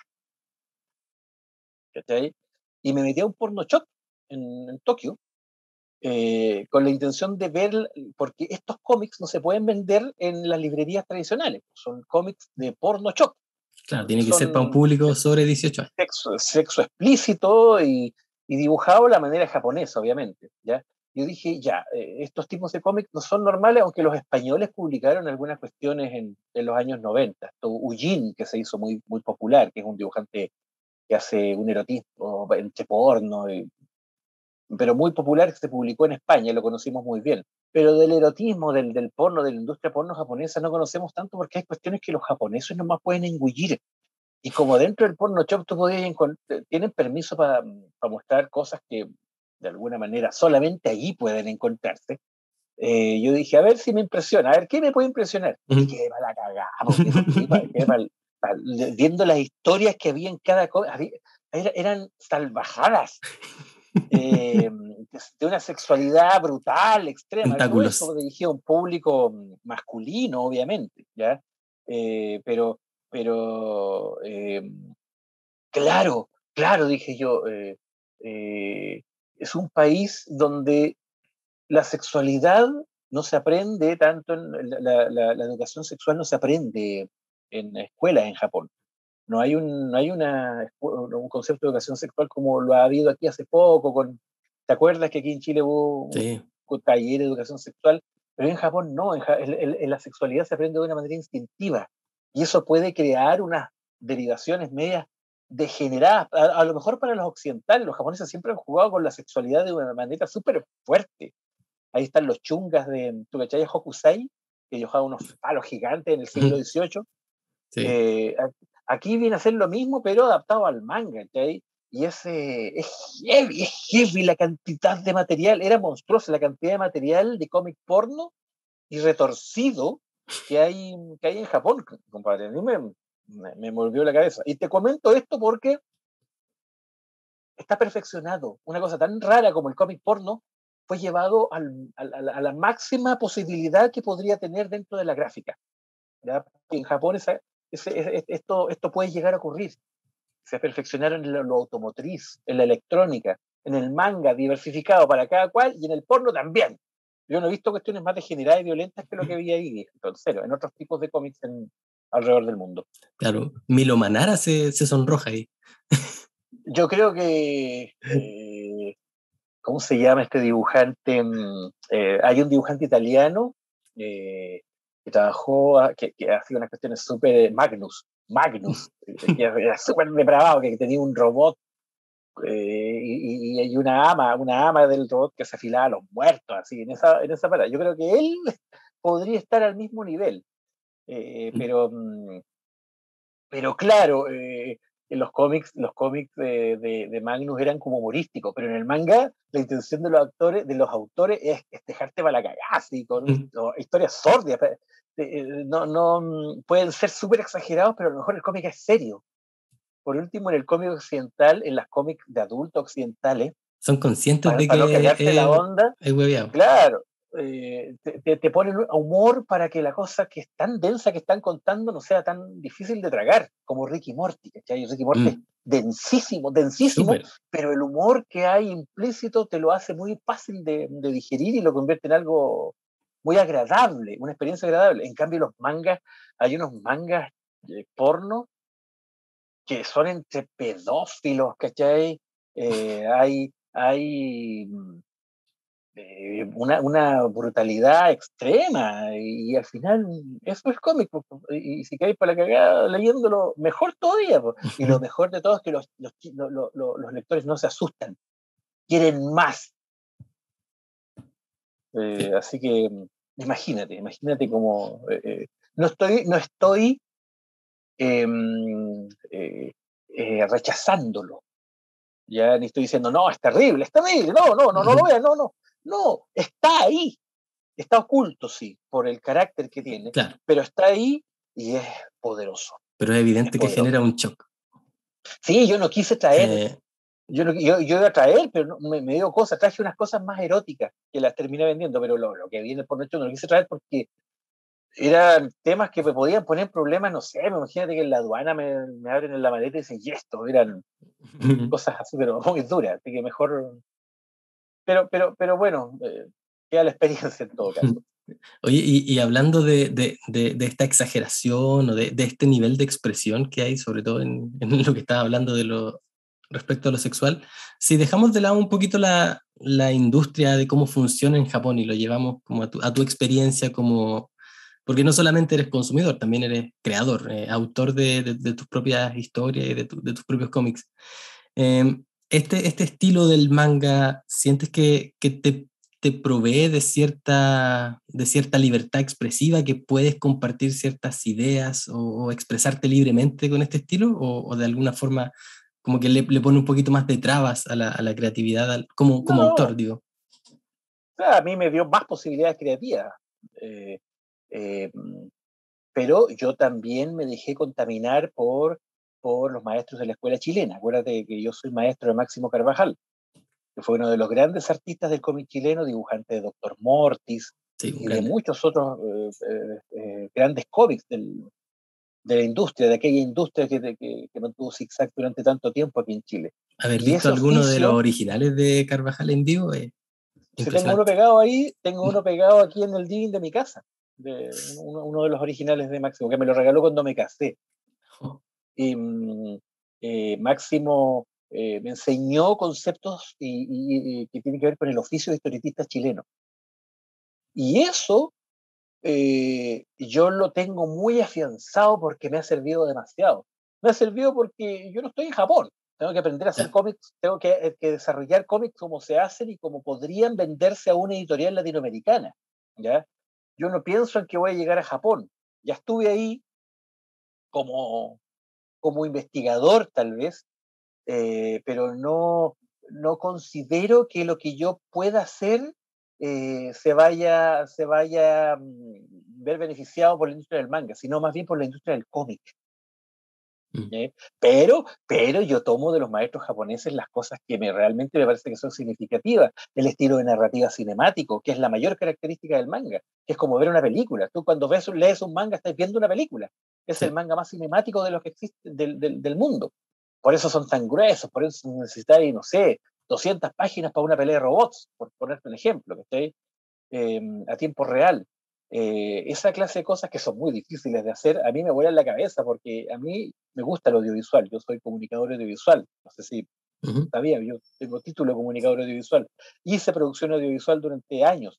¿Cachai? Y me metí a un porno shop en, en Tokio, eh, con la intención de ver, porque estos cómics no se pueden vender en las librerías tradicionales, son cómics de porno shop. Claro, tiene que Son ser para un público sobre dieciocho años. Sexo, sexo explícito y, y dibujado de la manera japonesa, obviamente, ¿ya? Yo dije, ya, eh, estos tipos de cómics no son normales, aunque los españoles publicaron algunas cuestiones en, en los años noventa. Ujin, que se hizo muy, muy popular, que es un dibujante que hace un erotismo entre porno, y, pero muy popular, que se publicó en España, lo conocimos muy bien. Pero del erotismo, del, del porno, de la industria porno japonesa, no conocemos tanto porque hay cuestiones que los japoneses nomás pueden engullir. Y como dentro del porno shop tú podías encontrar, tienen permiso para pa mostrar cosas que de alguna manera solamente allí pueden encontrarse, eh, yo dije, a ver si me impresiona, a ver qué me puede impresionar. Uh-huh. Y quedé para la cagada, porque quedé para, para, viendo las historias que había en cada cosa, eran salvajadas. Eh, de una sexualidad brutal, extrema. Todo eso dirigido a un público masculino, obviamente, ¿ya? Eh, pero, pero eh, claro, claro, dije yo, eh, eh, es un país donde la sexualidad no se aprende tanto, en la, la, la educación sexual no se aprende en escuelas en Japón. No hay, un, no hay una, un concepto de educación sexual como lo ha habido aquí hace poco. Con, ¿te acuerdas que aquí en Chile hubo sí. un taller de educación sexual? Pero en Japón no, en, en, en la sexualidad se aprende de una manera instintiva. Y eso puede crear unas derivaciones medias degeneradas. A, a lo mejor para los occidentales, los japoneses siempre han jugado con la sexualidad de una manera súper fuerte. Ahí están los chungas de, ¿tú cachai? Hokusai, que dibujaban unos palos gigantes en el siglo dieciocho. Sí. Eh, aquí viene a ser lo mismo, pero adaptado al manga, ¿okay? Y es, eh, es heavy, es heavy la cantidad de material, era monstruosa la cantidad de material de cómic porno y retorcido que hay, que hay en Japón, compadre. A mí me, me, me volvió la cabeza. Y te comento esto porque está perfeccionado. Una cosa tan rara como el cómic porno fue llevado al, al, a, la, a la máxima posibilidad que podría tener dentro de la gráfica. ¿Ya? En Japón esa, ese, esto, esto puede llegar a ocurrir. Se perfeccionaron en lo, lo automotriz, en la electrónica, en el manga diversificado para cada cual y en el porno también. Yo no he visto cuestiones más degeneradas y violentas que lo que vi ahí, entonces, en otros tipos de cómics en, alrededor del mundo. Claro, Milo Manara se, se sonroja ahí. Yo creo que... Eh, ¿cómo se llama este dibujante? Eh, hay un dibujante italiano eh, que trabajó, que, que hacía unas cuestiones súper... Magnus, Magnus, que era súper depravado, que tenía un robot eh, y, y una ama, una ama del robot que se afilaba a los muertos, así, en esa, en esa parada. Yo creo que él podría estar al mismo nivel, eh, pero, pero claro, eh, en los cómics, los cómics de, de, de Magnus eran como humorísticos, pero en el manga la intención de los actores, de los autores es, es dejarte para la cagada, así, con mm. historias sórdidas. No, no, pueden ser súper exagerados, pero a lo mejor el cómic es serio. Por último, en el cómic occidental, en las cómics de adultos occidentales, son conscientes para, de para que no cagarte es, la onda, es hueveado. Claro, eh, te, te, te ponen humor para que la cosa que es tan densa que están contando no sea tan difícil de tragar, como Ricky Morty, ¿cachai? Ricky Morty mm. es densísimo, densísimo, Super. Pero el humor que hay implícito te lo hace muy fácil de, de digerir y lo convierte en algo muy agradable, una experiencia agradable. En cambio, los mangas, hay unos mangas de porno que son entre pedófilos, ¿cachai? Eh, hay, hay eh, una, una brutalidad extrema y, y al final eso es cómico y, y si caes para la cagada leyéndolo, mejor todavía. Po. Y lo mejor de todo es que los, los, los, los, los lectores no se asustan, quieren más. Eh, sí. Así que imagínate, imagínate como, eh, eh, no estoy, no estoy eh, eh, eh, rechazándolo, ya ni estoy diciendo, no, es terrible, es terrible, no, no, no, no lo veas, no, no, no, está ahí, está oculto, sí, por el carácter que tiene, Claro, pero está ahí y es poderoso, pero es es evidente que genera poderoso. un shock. Sí, yo no quise traer, Eh, yo, no, yo, yo iba a traer, pero no, me, me dio cosas, traje unas cosas más eróticas que las terminé vendiendo, pero lo, lo que viene por dentro no lo quise traer porque eran temas que me podían poner problemas, no sé, imagínate que en la aduana me, me abren en la maleta y dicen, y esto, eran cosas así, pero muy duras, así que mejor, pero, pero, pero bueno, eh, queda la experiencia en todo caso. Oye, y, y hablando de, de, de, de, esta exageración o de, de, este nivel de expresión que hay, sobre todo en, en lo que estaba hablando de lo respecto a lo sexual, si dejamos de lado un poquito la, la industria de cómo funciona en Japón y lo llevamos como a tu, a tu experiencia como, porque no solamente eres consumidor, también eres creador, eh, autor de, de, de, tus propias historias y de, tu, de tus propios cómics. Eh, este, este estilo del manga, ¿sientes que, que te, te provee de cierta, de cierta libertad expresiva, que puedes compartir ciertas ideas o, o expresarte libremente con este estilo? ¿O, o de alguna forma como que le, le pone un poquito más de trabas a la, a la creatividad al, como, No, como no, autor, o digo? sea, a mí me dio más posibilidades creativas, eh, eh, pero yo también me dejé contaminar por, por los maestros de la escuela chilena. Acuérdate que yo soy maestro de Máximo Carvajal, que fue uno de los grandes artistas del cómic chileno, dibujante de Doctor Mortis Sí, un y de grande. muchos otros eh, eh, eh, grandes cómics del, de la industria, de aquella industria que, que, que mantuvo Zigzag durante tanto tiempo aquí en Chile. ¿Haber Y visto ese alguno de los oficio, originales de Carvajal en vivo? Es si tengo uno impresionante. pegado ahí, tengo uno pegado aquí en el living de mi casa, de uno, uno de los originales de Máximo, que me lo regaló cuando me casé. Oh, Y, mm, eh, Máximo eh, me enseñó conceptos y, y, y, que tienen que ver con el oficio de historietista chileno. Y eso eh, yo lo tengo muy afianzado porque me ha servido demasiado. Me ha servido porque yo no estoy en Japón. Tengo que aprender a hacer ya. cómics, tengo que, eh, que desarrollar cómics como se hacen y como podrían venderse a una editorial latinoamericana. ¿Ya? Yo no pienso en que voy a llegar a Japón. Ya estuve ahí como, como investigador tal vez, eh, pero no, no considero que lo que yo pueda hacer eh, se vaya, se vaya a mm, ver beneficiado por la industria del manga, sino más bien por la industria del cómic. Mm. ¿eh? Pero, pero yo tomo de los maestros japoneses las cosas que me, realmente me parece que son significativas. El estilo de narrativa cinemático, que es la mayor característica del manga, que es como ver una película. Tú cuando ves, lees un manga estás viendo una película. Es el Sí. manga más cinemático de los que existe del, del, del mundo. Por eso son tan gruesos, por eso necesitáis, no sé, doscientas páginas para una pelea de robots, por ponerte un ejemplo, que esté eh, a tiempo real. Eh, esa clase de cosas que son muy difíciles de hacer, a mí me vuelan la cabeza porque a mí me gusta el audiovisual, yo soy comunicador audiovisual, no sé si Uh-huh. sabía, yo tengo título de comunicador audiovisual, hice producción audiovisual durante años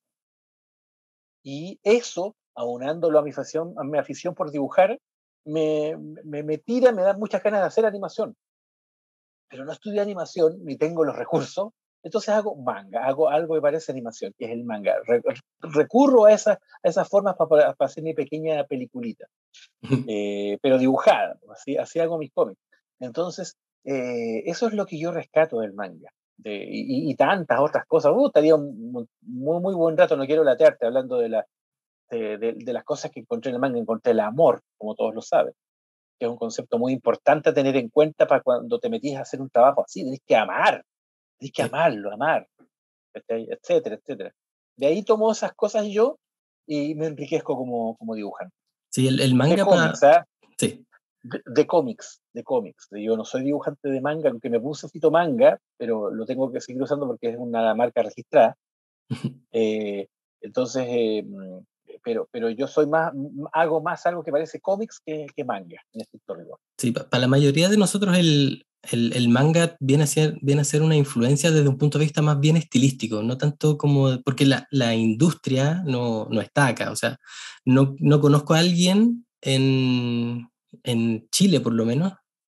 y eso, aunándolo a mi afición, a mi afición por dibujar, me, me, me tira, me da muchas ganas de hacer animación, pero no estudié animación ni tengo los recursos, entonces hago manga, hago algo que parece animación, que es el manga. Re recurro a, esa, a esas formas para, para hacer mi pequeña peliculita, eh, pero dibujada, así, así hago mis cómics. Entonces, eh, eso es lo que yo rescato del manga. De, y, y, tantas otras cosas. Uh, estaría un muy, muy buen rato, no quiero latearte hablando de, la, de, de, de las cosas que encontré en el manga. Encontré el amor, como todos lo saben, que es un concepto muy importante a tener en cuenta para cuando te metís a hacer un trabajo así. Tenés que amar, tenés que Sí. amarlo, amar, etcétera, etcétera. De ahí tomo esas cosas yo y me enriquezco como, como dibujante. Sí, el, el De manga cómics, para... ¿ah? ¿eh? Sí. De, de cómics, de cómics. Yo no soy dibujante de manga, aunque me puse Fito Manga, pero lo tengo que seguir usando porque es una marca registrada. Eh, entonces, eh, pero, pero yo soy más, hago más algo que parece cómics que, que manga en este rigor. Sí, para pa la mayoría de nosotros el, el, el manga viene a, ser, viene a ser una influencia desde un punto de vista más bien estilístico, no tanto como, porque la, la industria no, no está acá, o sea, no, no conozco a alguien en, en Chile por lo menos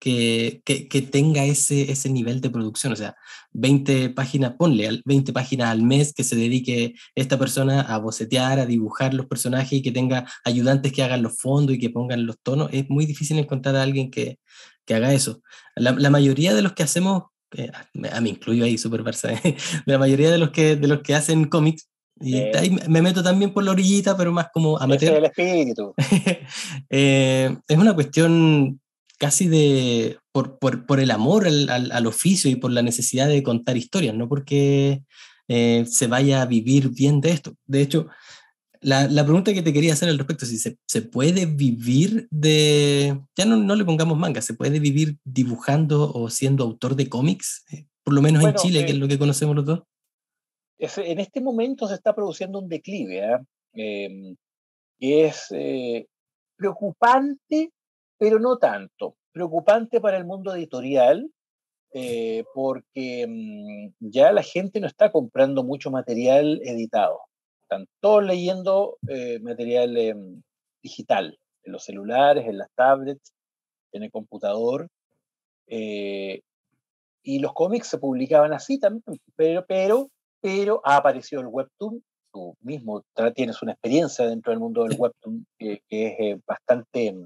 que, que, que tenga ese, ese nivel de producción. O sea, veinte páginas, ponle veinte páginas al mes que se dedique esta persona a bocetear, a dibujar los personajes y que tenga ayudantes que hagan los fondos y que pongan los tonos. Es muy difícil encontrar a alguien que, que haga eso. La, la mayoría de los que hacemos, eh, a mí incluyo ahí Super Barça, ¿eh? La mayoría de los que, de los que hacen cómics, y Eh, ahí me meto también por la orillita, pero más como ese es amateur. el espíritu. eh, es una cuestión casi de por, por, por el amor al, al, al, oficio y por la necesidad de contar historias, no porque eh, se vaya a vivir bien de esto. De hecho, la, la pregunta que te quería hacer al respecto, si se, se puede vivir de, ya no, no le pongamos manga, se puede vivir dibujando o siendo autor de cómics, eh, por lo menos en Bueno, Chile, que es eh, lo que conocemos los dos. es, en este momento se está produciendo un declive, ¿eh? Eh, que es eh, preocupante, pero no tanto. Preocupante para el mundo editorial, eh, porque mmm, ya la gente no está comprando mucho material editado. Están todos leyendo eh, material eh, digital, en los celulares, en las tablets, en el computador. Eh, y los cómics se publicaban así también, pero, pero, pero ha aparecido el webtoon. Tú mismo tienes una experiencia dentro del mundo del Sí. webtoon que, que es eh, bastante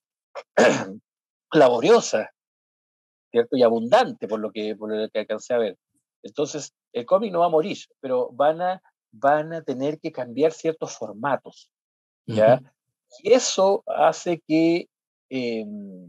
laboriosa, ¿cierto? Y abundante por lo que, por lo que alcancé a ver. Entonces, el cómic no va a morir, pero van a, van a tener que cambiar ciertos formatos, ¿ya? Uh-huh. Y eso hace que eh,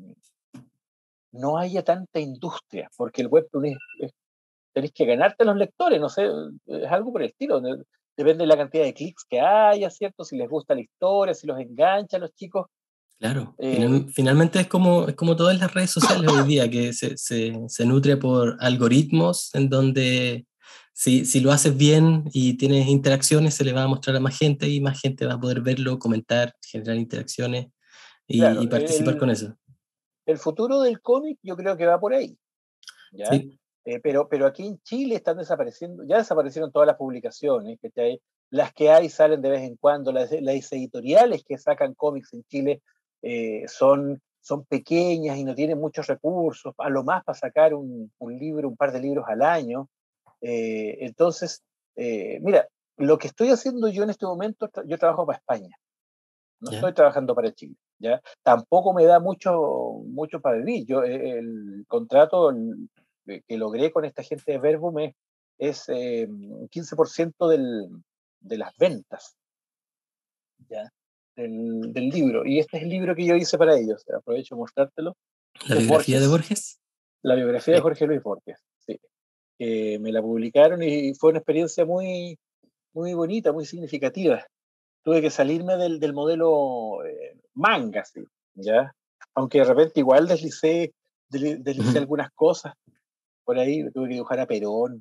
no haya tanta industria, porque el webtoon es, es tenés que ganarte a los lectores, no sé, es algo por el estilo. Depende de la cantidad de clics que haya, ¿cierto? Si les gusta la historia, si los engancha a los chicos. Claro, Eh, Final, finalmente es como, es como todas las redes sociales hoy día, que se, se, se nutre por algoritmos en donde si, si lo haces bien y tienes interacciones, se le va a mostrar a más gente y más gente va a poder verlo, comentar, generar interacciones y, y claro, participar con el, eso. el futuro del cómic yo creo que va por ahí, ¿ya? Sí, Eh, pero, pero aquí en Chile están desapareciendo, ya desaparecieron todas las publicaciones, ¿cachai? Las que hay salen de vez en cuando, las, las editoriales que sacan cómics en Chile eh, son, son pequeñas y no tienen muchos recursos, a lo más para sacar un, un libro, un par de libros al año. Eh, entonces, eh, mira, lo que estoy haciendo yo en este momento, yo trabajo para España, no ya, estoy trabajando para Chile, ¿ya? Tampoco me da mucho, mucho para vivir. Yo, eh, el contrato el, que logré con esta gente de Verbum es, es eh, un quince por ciento del, de las ventas, ¿ya? Del, del libro. Y este es el libro que yo hice para ellos. Aprovecho de mostrártelo. la Este es biografía de Borges, Borges. la biografía de Sí. Jorge Luis Borges. Sí. Eh, me la publicaron y fue una experiencia muy, muy bonita, muy significativa. Tuve que salirme del, del modelo eh, manga, ¿sí? ¿Ya? Aunque de repente igual deslicé, deslicé Uh-huh. algunas cosas por ahí, tuve que dibujar a Perón.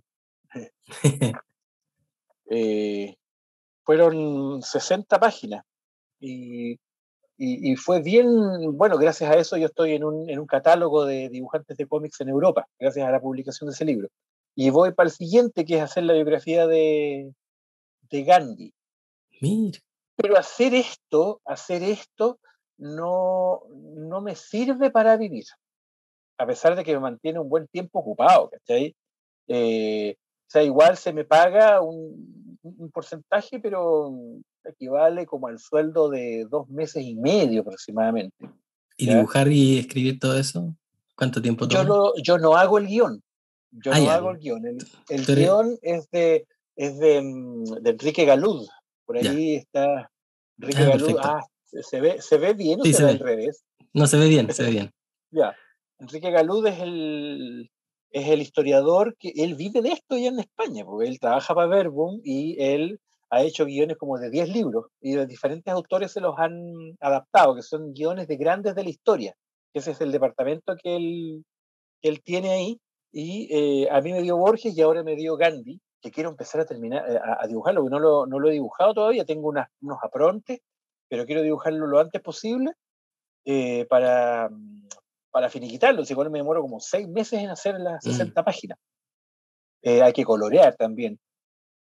Eh, fueron sesenta páginas y, y, y, fue bien, bueno, gracias a eso yo estoy en un, en un catálogo de dibujantes de cómics en Europa, gracias a la publicación de ese libro. Y voy para el siguiente, que es hacer la biografía de, de Gandhi. Mira. Pero hacer esto, hacer esto no, no me sirve para vivir, a pesar de que me mantiene un buen tiempo ocupado, ¿cachai? Eh, o sea, igual se me paga un, un porcentaje, pero equivale como al sueldo de dos meses y medio aproximadamente, ¿Y ¿ya? dibujar y escribir todo eso? ¿Cuánto tiempo Yo, toma? lo, yo no hago el guión, yo Ah, no ya. hago el guión, el, el Tú eres, guión es de, es de, mm, de Enrique Galud, por ya. ahí está Enrique Ah, Galud, perfecto. ah, ¿se ve, se ve bien o Sí, se se ve al ve. revés? No, se ve bien, se ve bien. Ya, Enrique Galud es el, es el historiador que él vive de esto ya en España, porque él trabaja para Verbum y él ha hecho guiones como de diez libros y de diferentes autores se los han adaptado, que son guiones de grandes de la historia, que ese es el departamento que él, que él tiene ahí. Y eh, a mí me dio Borges y ahora me dio Gandhi, que quiero empezar a terminar eh, a, a dibujarlo, porque no lo, no lo he dibujado todavía, tengo unas, unos aprontes, pero quiero dibujarlo lo antes posible eh, para, para finiquitarlo. Si igual me demoro como seis meses en hacer las Mm. sesenta páginas. Eh, hay que colorear también.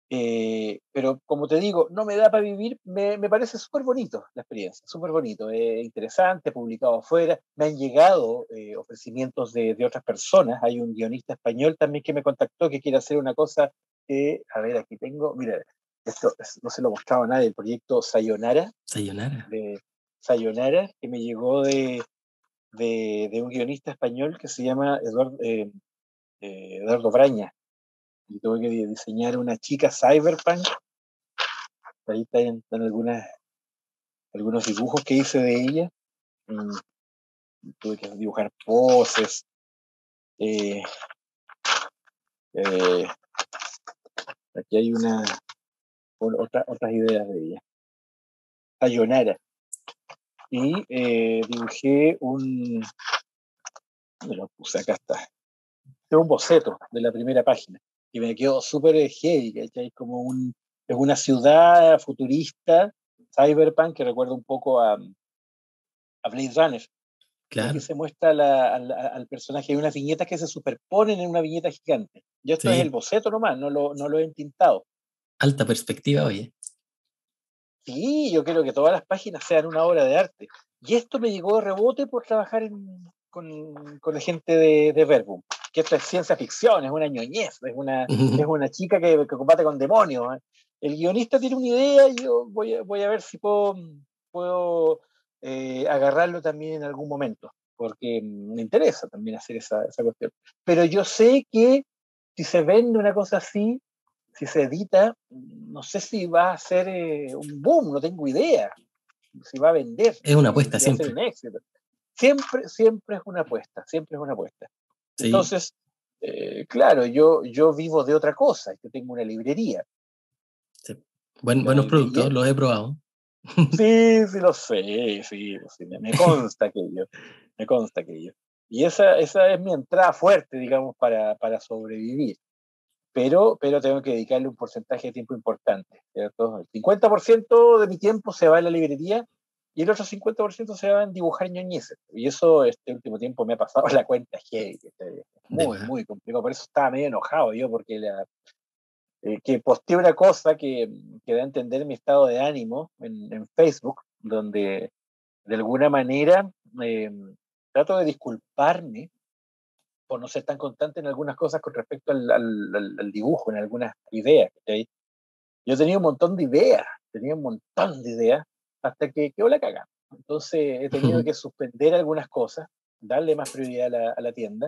Eh, pero como te digo, no me da para vivir, me, me parece súper bonito la experiencia, súper bonito, eh, interesante, publicado afuera. Me han llegado eh, ofrecimientos de, de otras personas. Hay un guionista español también que me contactó que quiere hacer una cosa que, a ver, aquí tengo, mira, esto es- no se lo mostraba a nadie, el proyecto Sayonara, Sayonara. de Sayonara, que me llegó de, de, de un guionista español que se llama Eduardo, eh, eh, Eduardo Braña. Y tuve que diseñar una chica cyberpunk. Ahí están, están algunas, algunos dibujos que hice de ella. Mm, tuve que dibujar poses. Eh, eh, aquí hay una, otra, otras ideas de ella. Sayonara. Y eh, dibujé un. Me lo puse, acá está. Es un boceto de la primera página. Y me quedó súper heavy, ¿cachai? Como un, es una ciudad futurista, cyberpunk, que recuerda un poco a, a Blade Runner. Y aquí Claro, se muestra la, al, al, personaje. Hay unas viñetas que se superponen en una viñeta gigante. Y esto es el sí. boceto nomás, no lo, no lo he entintado. Alta perspectiva, oye. Sí, yo quiero que todas las páginas sean una obra de arte. Y esto me llegó de rebote por trabajar en, con, con la gente de, de Verbum, que esto es ciencia ficción, es una ñoñez, es una, es una chica que, que combate con demonios. ¿Eh? El guionista tiene una idea y yo voy a, voy a ver si puedo, puedo eh, agarrarlo también en algún momento, porque me interesa también hacer esa, esa cuestión. Pero yo sé que si se vende una cosa así, si se edita, no sé si va a ser eh, un boom, no tengo idea, si va a vender, Es una si, apuesta si va a ser un siempre. éxito. Siempre, siempre es una apuesta, siempre es una apuesta. Sí, Entonces, eh, claro, yo, yo vivo de otra cosa, yo tengo una librería. sí. Buen, La buenos librería, productos, los he probado. sí, sí lo sé, sí, sí me, me consta aquello, me consta aquello. Y esa, esa es mi entrada fuerte, digamos, para, para sobrevivir. Pero, pero tengo que dedicarle un porcentaje de tiempo importante, ¿cierto? El cincuenta por ciento de mi tiempo se va en la librería y el otro cincuenta por ciento se va en dibujar ñoñeces. Y eso este último tiempo me ha pasado la cuenta heavy, este, De muy, más. muy complicado. Por eso estaba medio enojado yo, porque la, eh, que posteé una cosa que, que da a entender mi estado de ánimo en, en Facebook, donde de alguna manera eh, trato de disculparme por no ser tan constante en algunas cosas con respecto al, al, al, al dibujo, en algunas ideas. ¿Okay? Yo tenía un montón de ideas, tenía un montón de ideas, hasta que quedó la cagada. Entonces he tenido que suspender algunas cosas, darle más prioridad a la, a la tienda.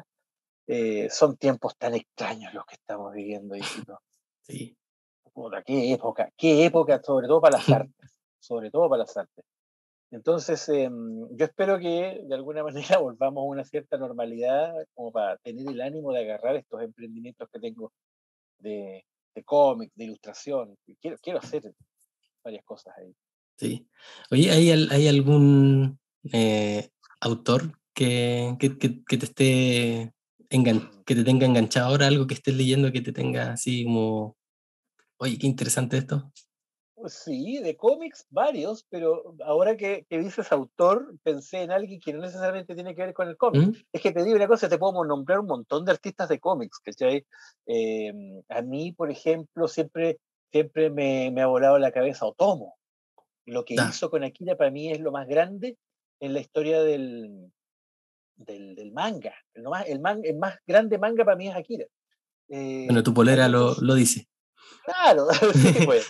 Eh, son tiempos tan extraños los que estamos viviendo, hijito. Sí. Puta, qué época, qué época, sobre todo para las artes, sobre todo para las artes. Entonces, eh, yo espero que de alguna manera volvamos a una cierta normalidad como para tener el ánimo de agarrar estos emprendimientos que tengo de, de cómic, de ilustración. Quiero, quiero hacer varias cosas ahí. Sí. Oye, ¿hay, al- hay algún eh, autor que, que, que- que te esté engan- que te tenga enganchado ahora, algo que estés leyendo que te tenga así como, oye, qué interesante esto? Pues sí, de cómics varios, pero ahora que, que dices autor, pensé en alguien que no necesariamente tiene que ver con el cómic. ¿Mm? Es que te digo una cosa, te puedo nombrar un montón de artistas de cómics, ¿cachai? Eh, a mí, por ejemplo, siempre, siempre me, me ha volado la cabeza Otomo. Lo que Ah, hizo con Akira para mí es lo más grande en la historia del, del, del manga. El más, el, man, el más grande manga para mí es Akira. Eh, bueno, tu hay polera lo, muchos, lo dice. claro, sí, pues.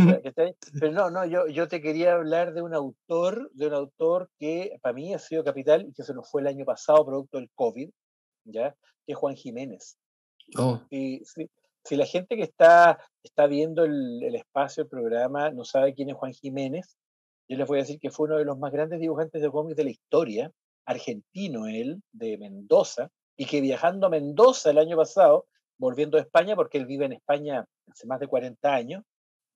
Pero no, no, yo, yo te quería hablar de un autor, de un autor que para mí ha sido capital y que se nos fue el año pasado producto del COVID, ¿ya? Que es Juan Jiménez. Oh, Si, si, si la gente que está, está viendo el, el espacio, el programa, no sabe quién es Juan Jiménez, yo les voy a decir que fue uno de los más grandes dibujantes de cómics de la historia, argentino él, de Mendoza, y que viajando a Mendoza el año pasado, volviendo a España, porque él vive en España hace más de cuarenta años,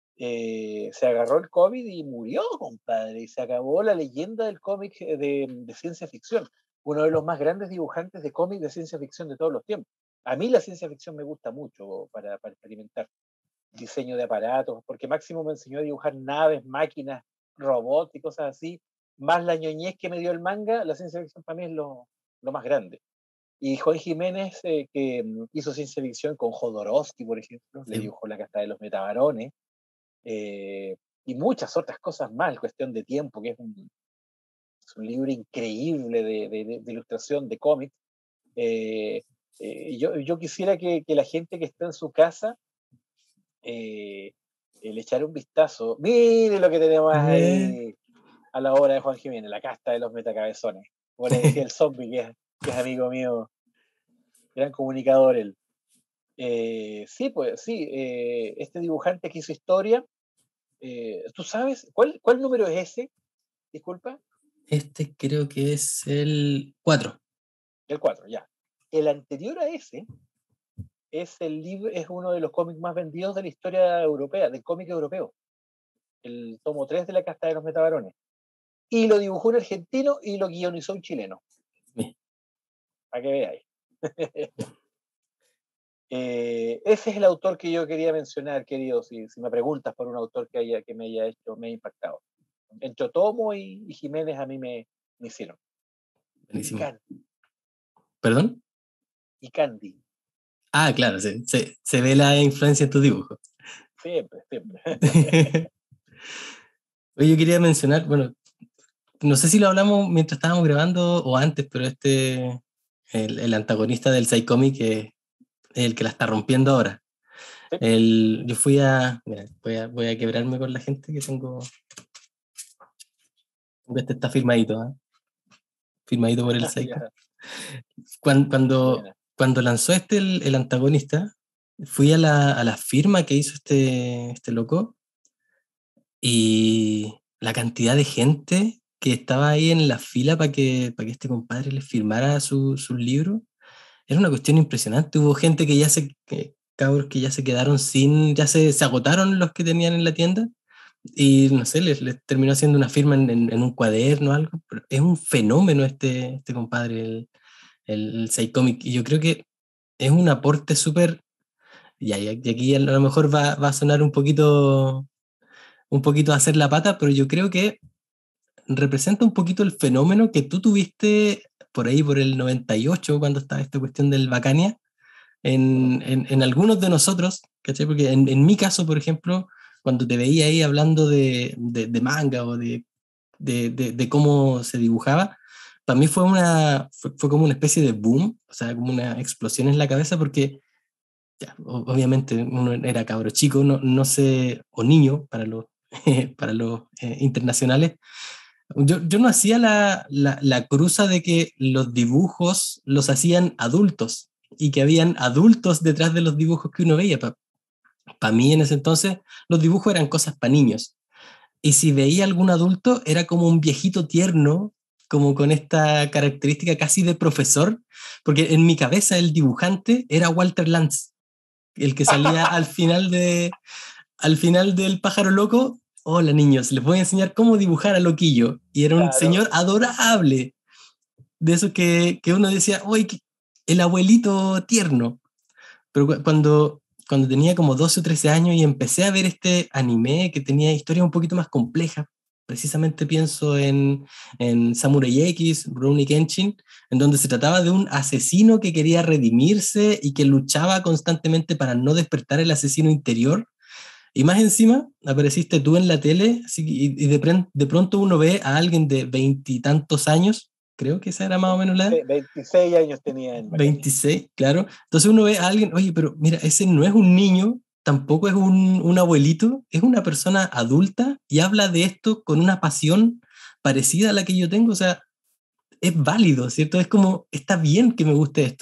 eh, se agarró el COVID y murió, compadre, y se acabó la leyenda del cómic de, de ciencia ficción, uno de los más grandes dibujantes de cómics de ciencia ficción de todos los tiempos. A mí la ciencia ficción me gusta mucho para, para experimentar diseño de aparatos, porque Máximo me enseñó a dibujar naves, máquinas, robots y cosas así, más la ñoñez que me dio el manga, la ciencia ficción para mí es lo, lo más grande. Y Juan Jiménez, eh, que hizo ciencia ficción con Jodorowsky, por ejemplo, Sí. le dibujó La Casta de los Metabarones, eh, y muchas otras cosas más, Cuestión de Tiempo, que es un, es un libro increíble de, de, de ilustración, de cómics. Eh, eh, yo, yo quisiera que, que, la gente que está en su casa eh, eh, le echara un vistazo. Mire lo que tenemos Eh. ahí a la obra de Juan Jiménez, La Casta de los Metacabezones. Como le decía el zombie, que es, que es amigo mío, gran comunicador él. Eh, sí, pues sí, eh, este dibujante que hizo historia, eh, ¿tú sabes cuál, cuál número es ese? Disculpa. Este creo que es el cuatro. El cuatro, ya. El anterior a ese es el libro, es uno de los cómics más vendidos de la historia europea, del cómic europeo. El tomo tres de La Casta de los Metabarones. Y lo dibujó un argentino y lo guionizó un chileno. Sí. Para que veáis. Eh, ese es el autor que yo quería mencionar, querido, si, si me preguntas por un autor que, haya, que me haya hecho, me ha impactado. Entre Otomo y, y Jiménez a mí me, me hicieron. Buenísimo. Y Candy. ¿Perdón? Y Candy. Ah, claro, sí, se, se ve la influencia en tu dibujo. Siempre, siempre. Oye, yo quería mencionar, bueno, no sé si lo hablamos mientras estábamos grabando o antes, pero este, el, el antagonista del Psychomic es el que la está rompiendo ahora. Sí. El, yo fui a, mira, voy a, voy a quebrarme con la gente que tengo, este está firmadito, ¿eh? Firmadito por el Psycho. Cuando, cuando, cuando lanzó este el, el antagonista, fui a la, a la firma que hizo este, este loco y la cantidad de gente que estaba ahí en la fila para que, para que este compadre le firmara su, su libro, era una cuestión impresionante. Hubo gente que ya se, que, cabros que ya se quedaron sin, ya se, se agotaron los que tenían en la tienda y no sé, les, les terminó haciendo una firma en, en, en un cuaderno o algo. Pero es un fenómeno este, este compadre, el, el, el Psychomic, y yo creo que es un aporte súper, y aquí a lo mejor va, va a sonar un poquito, un poquito a hacer la pata, pero yo creo que representa un poquito el fenómeno que tú tuviste por ahí, por el noventa y ocho, cuando estaba esta cuestión del Bacania, en, en, en algunos de nosotros, ¿cachai? Porque en, en mi caso, por ejemplo, cuando te veía ahí hablando de, de, de manga o de, de, de, de cómo se dibujaba, para mí fue, una, fue, fue como una especie de boom, o sea, como una explosión en la cabeza, porque ya, obviamente uno era cabro chico, no, no sé, o niño para los, para los eh, internacionales. Yo, yo no hacía la, la, la cruza de que los dibujos los hacían adultos y que habían adultos detrás de los dibujos que uno veía. Para pa mí en ese entonces los dibujos eran cosas para niños. Y si veía algún adulto era como un viejito tierno, como con esta característica casi de profesor, porque en mi cabeza el dibujante era Walter Lantz, el que salía al final de al final del Pájaro Loco. Hola niños, les voy a enseñar cómo dibujar a Loquillo. Y era un Claro. señor adorable, de esos que, que uno decía, uy, el abuelito tierno. Pero cuando, cuando tenía como doce o trece años y empecé a ver este anime que tenía historias un poquito más complejas, precisamente pienso en, en Samurai X, Rurouni Kenshin, en donde se trataba de un asesino que quería redimirse y que luchaba constantemente para no despertar el asesino interior. Y más encima, apareciste tú en la tele, así, y, y de, de pronto uno ve a alguien de veintitantos años, creo que esa era más o menos la edad. veintiséis años tenía en Bacania. veintiséis, claro. Entonces uno ve a alguien, oye, pero mira, ese no es un niño, tampoco es un, un abuelito, es una persona adulta y habla de esto con una pasión parecida a la que yo tengo, o sea, es válido, ¿cierto? Es como, está bien que me guste esto.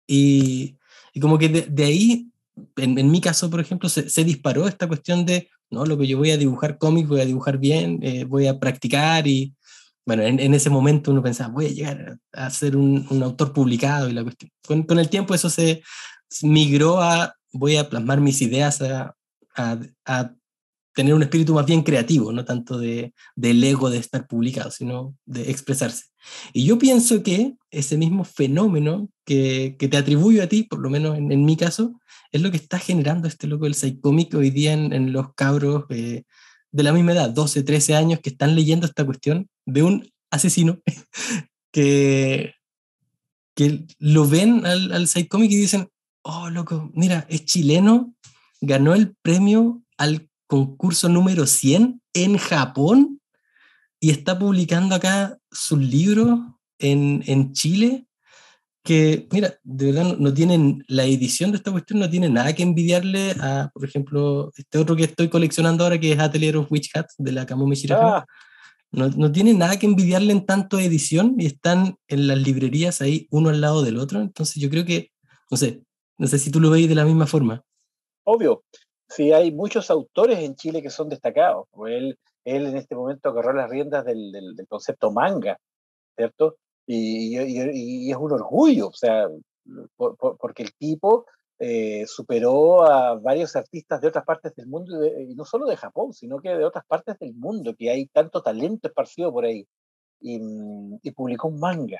Y, y como que de, de ahí, en, en, mi caso, por ejemplo, se, se, disparó esta cuestión de, no, lo que yo voy a dibujar cómics, voy a dibujar bien, eh, voy a practicar y, bueno, en, en, ese momento uno pensaba, voy a llegar a, a ser un, un, autor publicado y la cuestión. Con, con el tiempo eso se, se migró a, voy a plasmar mis ideas, a, a, a tener un espíritu más bien creativo, no tanto de, del ego de estar publicado, sino de expresarse. Y yo pienso que ese mismo fenómeno que, que te atribuyo a ti, por lo menos en, en mi caso, es lo que está generando este loco del Psychomic hoy día en, en los cabros eh, de la misma edad, doce, trece años, que están leyendo esta cuestión de un asesino que, que lo ven al, al side comic y dicen, oh, loco, mira, es chileno, ganó el premio al concurso número cien en Japón y está publicando acá sus libros en, en Chile, que, mira, de verdad no, no tienen, la edición de esta cuestión no tiene nada que envidiarle a, por ejemplo, este otro que estoy coleccionando ahora, que es Atelier of Witch Hat, de la Kamome Shirahama. Ah, No, no tiene nada que envidiarle en tanto edición y están en las librerías ahí uno al lado del otro. Entonces yo creo que, no sé, no sé si tú lo veis de la misma forma. obvio. Sí, hay muchos autores en Chile que son destacados. Pues él, él en este momento agarró las riendas del, del, del concepto manga, ¿cierto? Y, y, y, es un orgullo, o sea, por, por, porque el tipo eh, superó a varios artistas de otras partes del mundo, y, de, y no solo de Japón, sino que de otras partes del mundo, que hay tanto talento esparcido por ahí. Y, y publicó un manga,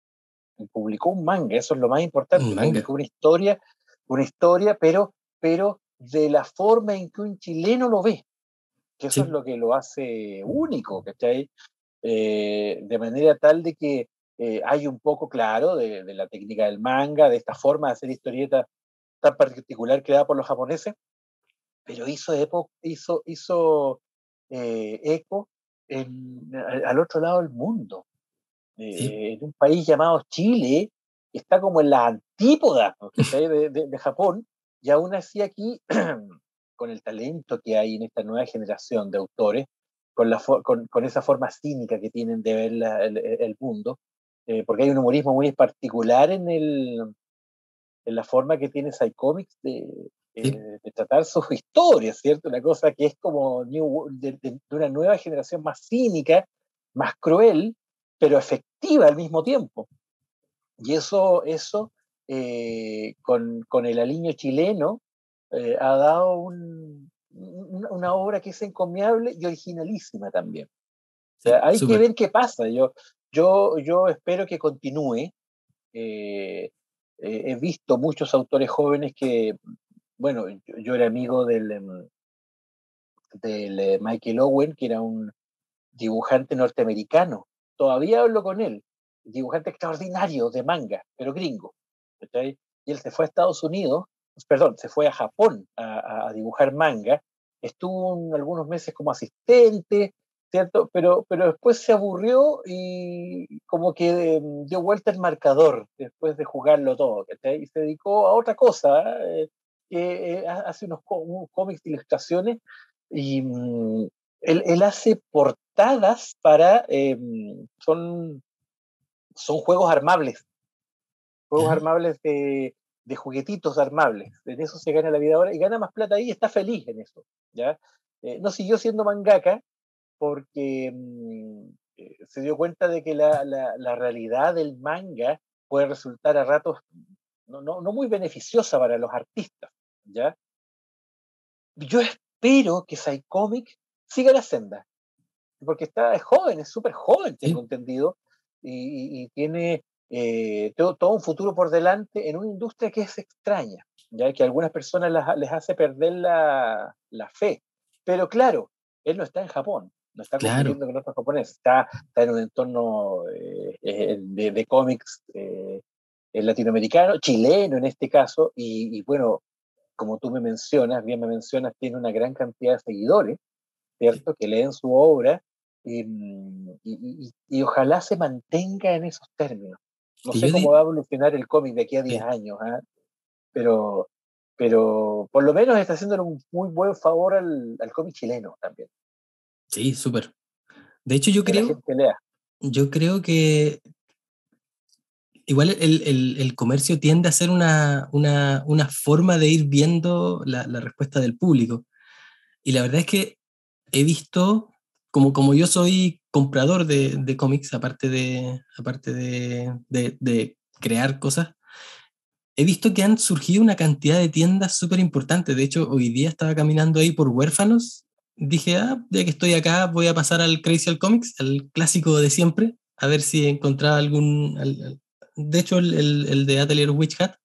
y publicó un manga, eso es lo más importante, Un manga. publicó una historia, una historia, pero, pero de la forma en que un chileno lo ve, que eso es Sí, lo que lo hace único, ¿cachai? Eh, de manera tal de que eh, hay un poco claro de, de, la técnica del manga, de esta forma de hacer historietas tan particular creada por los japoneses, pero hizo, epo, hizo, hizo eh, eco en, al otro lado del mundo, sí. eh, en un país llamado Chile, que está como en la antípoda, ¿no? de, de, de Japón, y aún así aquí, con el talento que hay en esta nueva generación de autores, con, la con, con esa forma cínica que tienen de ver la, el, el, mundo, eh, porque hay un humorismo muy particular en, el, en la forma que tiene Psycomics de, Sí. eh, de tratar sus historias, ¿cierto? Una cosa que es como new, de, de, de una nueva generación más cínica, más cruel, pero efectiva al mismo tiempo. Y eso, eso eh, con, con el aliño chileno, eh, ha dado un, una obra que es encomiable y originalísima también. O Sí, sea, hay que súper. ver qué pasa. Yo, yo, yo espero que continúe. Eh, eh, he visto muchos autores jóvenes que, bueno, yo, yo era amigo del, del Michael Owen, que era un dibujante norteamericano. Todavía hablo con él. Dibujante extraordinario de manga, pero gringo. ¿Okay? Y él se fue a Estados Unidos, perdón, se fue a Japón a, a dibujar manga. Estuvo un, algunos meses como asistente, ¿cierto? Pero, pero después se aburrió y como que eh, dio vuelta el marcador después de jugarlo todo, ¿okay? Y se dedicó a otra cosa, eh, eh, hace unos, unos cómics de ilustraciones y mm, él, él, hace portadas para, eh, son, son juegos armables, juegos ¿Ya? armables de, de juguetitos armables. En eso se gana la vida ahora y gana más plata ahí y está feliz en eso. ¿Ya? Eh, no siguió siendo mangaka porque mmm, eh, se dio cuenta de que la, la, la, realidad del manga puede resultar a ratos no, no, no muy beneficiosa para los artistas. ¿Ya? Yo espero que Psycomic siga la senda, porque está, es joven, es súper joven, tengo Sí. entendido, y, y, y tiene eh, todo, todo, un futuro por delante en una industria que es extraña, ya que a algunas personas las, les hace perder la, la, fe. Pero claro, él no está en Japón, no está Claro. compitiendo con otros japoneses, está, está en un entorno eh, de, de cómics eh, latinoamericano, chileno en este caso, y, y bueno, como tú me mencionas, bien me mencionas, tiene una gran cantidad de seguidores, Sí. ¿cierto? Que leen su obra y, y, y, y ojalá se mantenga en esos términos. No Que sé yo cómo va a di, evolucionar el cómic de aquí a diez sí, años, ¿eh? pero, pero por lo menos está haciendo un muy buen favor al, al cómic chileno también, sí, súper. De hecho, yo que la creo, gente lea. yo creo que igual el, el, el comercio tiende a ser una, una, una forma de ir viendo la, la respuesta del público. Y la verdad es que he visto, como, como yo soy comprador de, de cómics, aparte de, aparte de, de, de crear cosas, he visto que han surgido una cantidad de tiendas súper importantes. De hecho, hoy día estaba caminando ahí por Huérfanos. Dije, ah, ya que estoy acá, voy a pasar al Crazy Comics, al clásico de siempre, a ver si encontraba algún. Al, de hecho, el, el, el, de Atelier Witch Hat.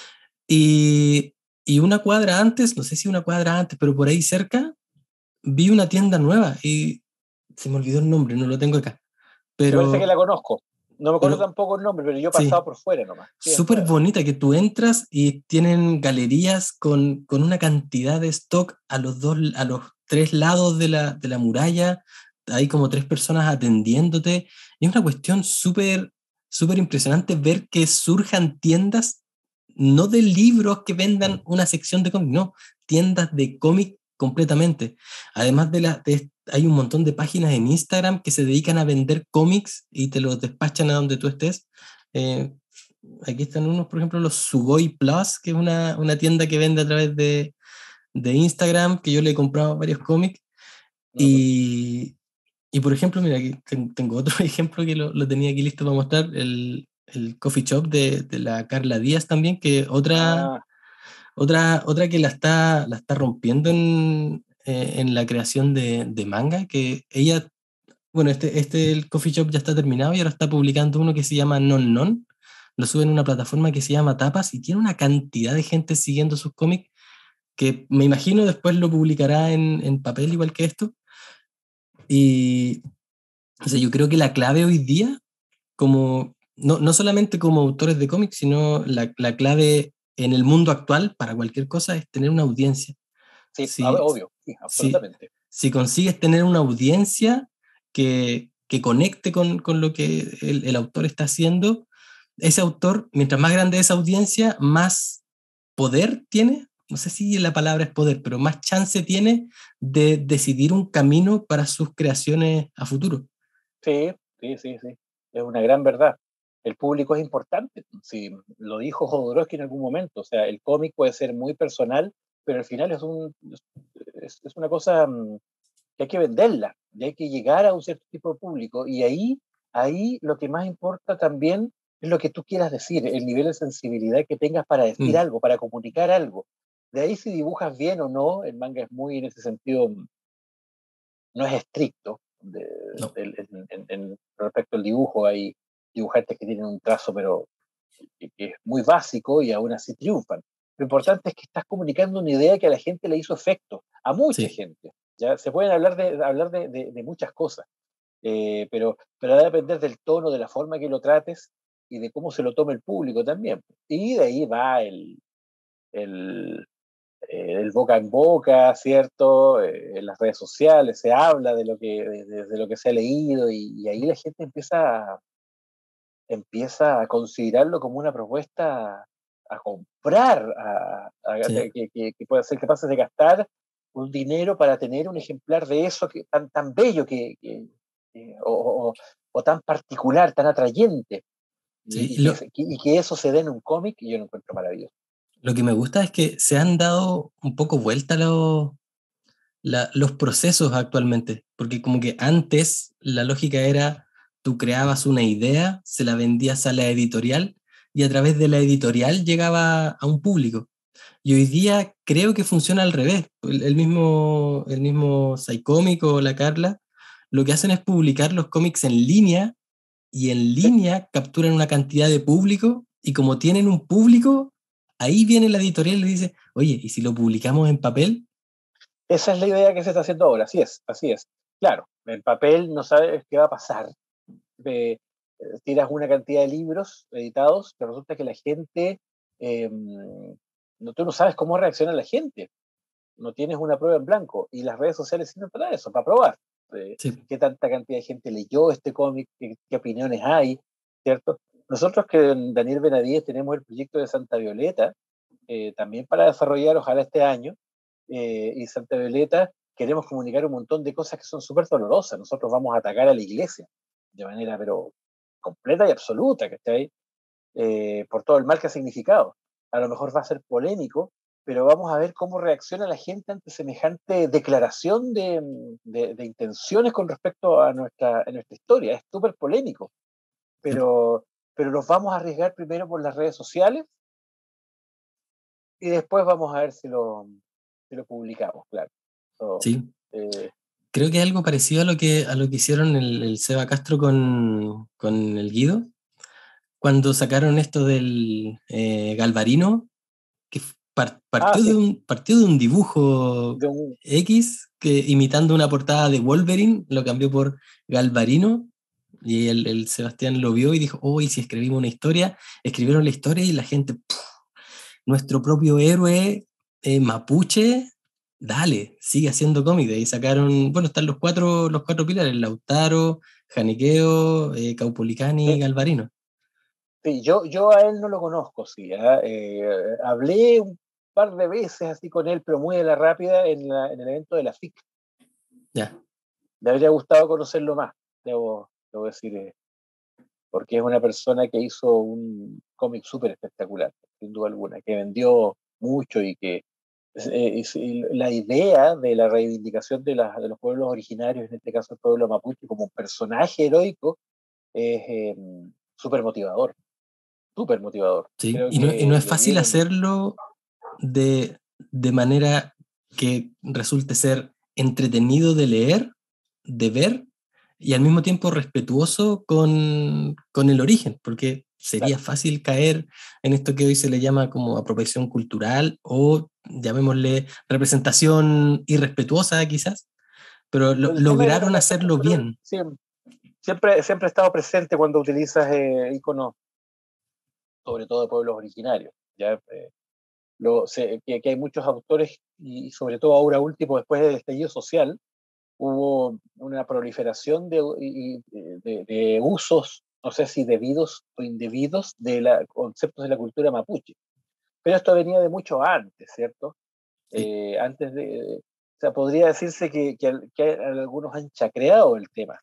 Y, y una cuadra antes, no sé si una cuadra antes, pero por ahí cerca, vi una tienda nueva y se me olvidó el nombre, no lo tengo acá. Me parece que Pero la conozco. No me acuerdo pero tampoco el nombre, pero yo he sí, pasado por fuera nomás. Sí, es súper nueva. bonita, que tú entras y tienen galerías con, con una cantidad de stock a los dos, a los tres lados de la, de la muralla. Hay como tres personas atendiéndote. Y es una cuestión súper, súper impresionante ver que surjan tiendas, no de libros que vendan una sección de cómics, no, tiendas de cómic completamente. Además de la, de- hay un montón de páginas en Instagram que se dedican a vender cómics y te los despachan a donde tú estés. Eh, Aquí están unos, por ejemplo, los Sugoi Plus, que es una, una tienda que vende a través de, de Instagram, que yo le he comprado varios cómics. No, pues, Y, y por ejemplo, mira, aquí tengo otro ejemplo que lo, lo tenía aquí listo para mostrar, el, el coffee shop de, de la Carla Díaz también, que otra, ah, otra, otra que la está, la está rompiendo en, eh, en la creación de, de manga, que ella, bueno, este, este el coffee shop ya está terminado y ahora está publicando uno que se llama Non Non. Lo sube en una plataforma que se llama Tapas y tiene una cantidad de gente siguiendo sus cómics que me imagino después lo publicará en, en papel igual que esto. Y o sea, yo creo que la clave hoy día, como, no, no solamente como autores de cómics, sino la, la clave en el mundo actual para cualquier cosa es tener una audiencia. sí, a ver, Si, obvio, sí, si, absolutamente. si consigues tener una audiencia que, que conecte con, con lo que el, el autor está haciendo, ese autor, mientras más grande es esa audiencia, más poder tiene, no sé si la palabra es poder, pero más chance tiene de decidir un camino para sus creaciones a futuro. Sí, sí, sí, sí. Es una gran verdad. El público es importante. Sí, lo dijo Jodorowsky en algún momento. O sea, el cómic puede ser muy personal, pero al final es, un, es, es una cosa mm, que hay que venderla y hay que llegar a un cierto tipo de público. Y ahí, ahí lo que más importa también es lo que tú quieras decir, el nivel de sensibilidad que tengas para decir Mm, algo, para comunicar algo. De ahí si dibujas bien o no, el manga es muy en ese sentido, no es estricto de, no, de, en, en, en, respecto al dibujo. Hay dibujantes que tienen un trazo, pero que, que es muy básico y aún así triunfan. Lo importante es que estás comunicando una idea que a la gente le hizo efecto, a mucha sí. gente. Ya se pueden hablar de, hablar de, de, de muchas cosas, eh, pero, pero va a depender del tono, de la forma que lo trates y de cómo se lo tome el público también. Y de ahí va el, el, eh, el boca en boca, ¿cierto? Eh, en las redes sociales se habla de lo que, de, de, de lo que se ha leído y, y, ahí la gente empieza a, empieza a considerarlo como una propuesta a comprar, a, a, Sí. que, que, que, puede ser capaz de gastar un dinero para tener un ejemplar de eso que, tan, tan bello que, que, que o, o, o, tan particular, tan atrayente. Sí. Y, y, Y que, lo, y que eso se dé en un cómic, yo lo encuentro maravilloso. lo que me gusta es que se han dado un poco vuelta los, la, los procesos actualmente, porque como que antes la lógica era tú creabas una idea, se la vendías a la editorial y a través de la editorial llegaba a un público. Y hoy día creo que funciona al revés. El, el mismo, el mismo Psycomic o la Carla, lo que hacen es publicar los cómics en línea y en Sí, línea capturan una cantidad de público y como tienen un público, ahí viene la editorial y le dice, oye, ¿y si lo publicamos en papel? esa es la idea que se está haciendo ahora, así es, así es. Claro, el papel no sabes qué va a pasar. Eh, tiras una cantidad de libros editados, pero resulta que la gente, eh, no, tú no sabes cómo reacciona la gente, no tienes una prueba en blanco, y las redes sociales sirven para eso, para probar. Eh, Sí, qué tanta cantidad de gente leyó este cómic, qué, qué opiniones hay, ¿cierto? Nosotros que en Daniel Benavides tenemos el proyecto de Santa Violeta, eh, también para desarrollar, ojalá este año, eh, y Santa Violeta queremos comunicar un montón de cosas que son súper dolorosas. Nosotros vamos a atacar a la iglesia de manera, pero completa y absoluta, ¿cachai? Eh, por todo el mal que ha significado. A lo mejor va a ser polémico, pero vamos a ver cómo reacciona la gente ante semejante declaración de, de, de intenciones con respecto a nuestra, a nuestra historia. Es súper polémico, sí, pero, pero nos vamos a arriesgar primero por las redes sociales y después vamos a ver si lo, si lo publicamos, claro. So, sí. eh, Creo que es algo parecido a lo que, a lo que hicieron el, el Seba Castro con, con el Guido, cuando sacaron esto del eh, Galvarino, que par- ah, partió, de sí, un, partió de un dibujo de un, X, que imitando una portada de Wolverine, lo cambió por Galvarino, Y el, el Sebastián lo vio y dijo, oh, y si escribimos una historia, escribieron la historia y la gente, ¡puf! Nuestro propio héroe eh, mapuche, dale, sigue haciendo cómics. Y sacaron, bueno, están los cuatro, los cuatro pilares, Lautaro, Janiqueo, eh, Caupolicani y Sí, Galvarino. sí, yo, yo a él no lo conozco, sí. ¿ah? Eh, hablé un par de veces así con él, pero muy a la rápida en, la, en el evento de la F I C. Ya, Me habría gustado conocerlo más, debo, debo decir, eh, porque es una persona que hizo un cómic súper espectacular, sin duda alguna, que vendió mucho y que eh, es- y la idea de la reivindicación de, la- de los pueblos originarios, en este caso el pueblo mapuche, como un personaje heroico, es eh, súper motivador, súper motivador. sí. Creo Y no, y no que es le fácil dieron, hacerlo de, de manera que resulte ser entretenido de leer, de ver, y al mismo tiempo respetuoso con, con el origen, porque sería claro, fácil caer en esto que hoy se le llama como apropiación cultural o llamémosle representación irrespetuosa quizás, pero lo, el tema de la lograron representación hacerlo cultural bien. siempre, siempre, siempre ha estado presente cuando utilizas eh, iconos, sobre todo de pueblos originarios. ¿Ya? Eh, lo, se, que, que hay muchos autores, y sobre todo ahora último, después del estallido social, hubo una proliferación de, de, de usos, no sé si debidos o indebidos, de la, conceptos de la cultura mapuche. Pero esto venía de mucho antes, ¿cierto? Sí. Eh, antes de, o sea, podría decirse que, que, que algunos han chacreado el tema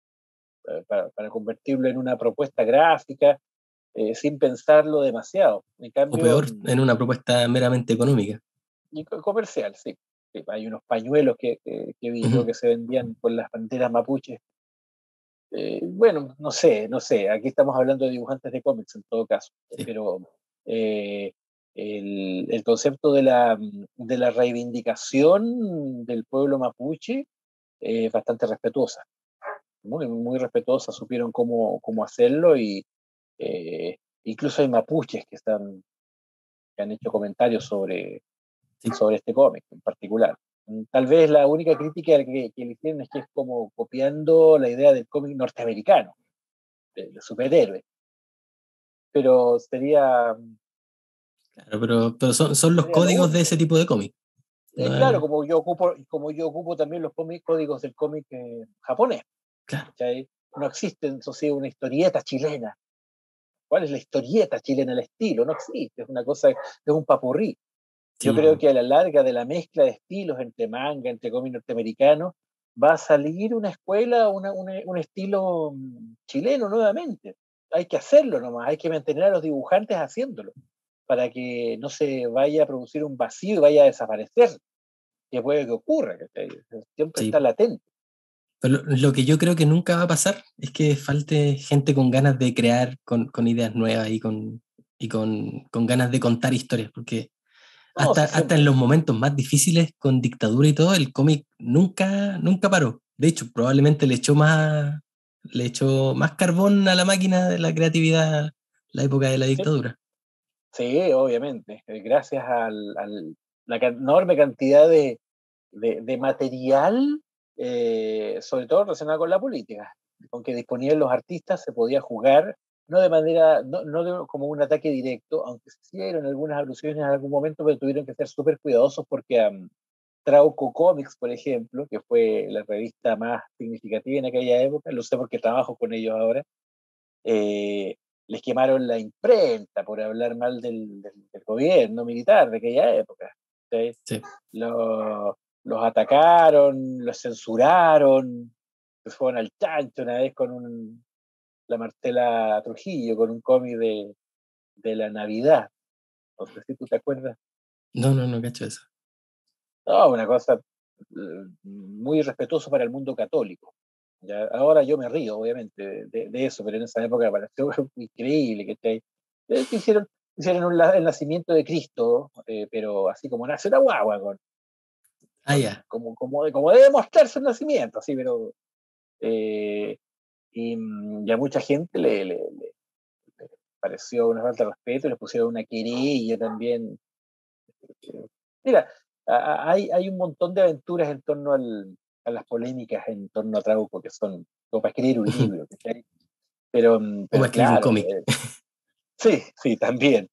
eh, para, para, convertirlo en una propuesta gráfica eh, sin pensarlo demasiado. En O cambio, peor, en una propuesta meramente económica. y comercial, sí. Sí, hay unos pañuelos que, que, que vi yo Ujú. que se vendían con las banderas mapuches. Eh, bueno, no sé, no sé, aquí estamos hablando de dibujantes de cómics en todo caso, Sí. pero eh, el, el, concepto de la, de la reivindicación del pueblo mapuche es eh, bastante respetuosa, muy, muy respetuosa, supieron cómo, cómo hacerlo y eh, incluso hay mapuches que, están, que han hecho comentarios sobre, Sí. sobre este cómic en particular. Tal vez la única crítica que, que le hicieron es que es como copiando la idea del cómic norteamericano, de, de superhéroes. Pero sería, Claro, pero, pero son, son los sería lo códigos de único. ese tipo de cómic. Eh, No claro, es- como yo ocupo, como yo ocupo también los cómic, códigos del cómic eh, japonés. claro. ¿Cachai? No existe entonces una historieta chilena. ¿Cuál es la historieta chilena? El estilo, no existe. Es una cosa, es un papurrí. Yo Sí, creo que a la larga de la mezcla de estilos entre manga, entre cómic norteamericano, va a salir una escuela, una, una, un estilo mm, chileno nuevamente. Hay que hacerlo nomás, hay que mantener a los dibujantes haciéndolo, para que no se vaya a producir un vacío y vaya a desaparecer, que puede que ocurra, que siempre está sí. latente. Pero lo, lo que yo creo que nunca va a pasar es que falte gente con ganas de crear, con, con ideas nuevas y, con, y con, con ganas de contar historias, porque No, hasta, sí, hasta en siempre. los momentos más difíciles, con dictadura y todo, el cómic nunca, nunca paró. De hecho, probablemente le echó más, le echó más carbón a la máquina de la creatividad la época de la Sí, dictadura. sí, obviamente. Eh, Gracias a la enorme cantidad de, de, de material, eh, sobre todo relacionado con la política, con que disponían los artistas, se podía jugar, no de manera, no, no de, como un ataque directo, aunque se hicieron algunas alusiones en algún momento, pero tuvieron que ser súper cuidadosos porque um, Trauco Comics, por ejemplo, que fue la revista más significativa en aquella época, lo sé porque trabajo con ellos ahora, eh, les quemaron la imprenta por hablar mal del, del, del gobierno militar de aquella época. ¿Sí? Sí. Los, los atacaron, los censuraron, se fueron al chancho una vez con un, la Marcela Trujillo, con un cómic de, de la Navidad. No sé si tú te acuerdas. No, no, no cacho eso. No, una cosa eh, muy respetuosa para el mundo católico. Ya, ahora yo me río, obviamente, de, de eso, pero en esa época me pareció increíble que, te, eh, que hicieron, hicieron un, el nacimiento de Cristo, eh, pero así como nace una guagua, con, Ah, con, ya. como, como, como debe mostrarse el nacimiento, así, pero eh, y, y, a mucha gente le, le, le, le, pareció una falta de respeto, le pusieron una querella también. Mira, hay, hay un montón de aventuras en torno al, a las polémicas en torno a Trauco que son como para escribir un libro, ¿cachai? Pero, O para pero escribir un claro, cómic. eh, sí, sí, también.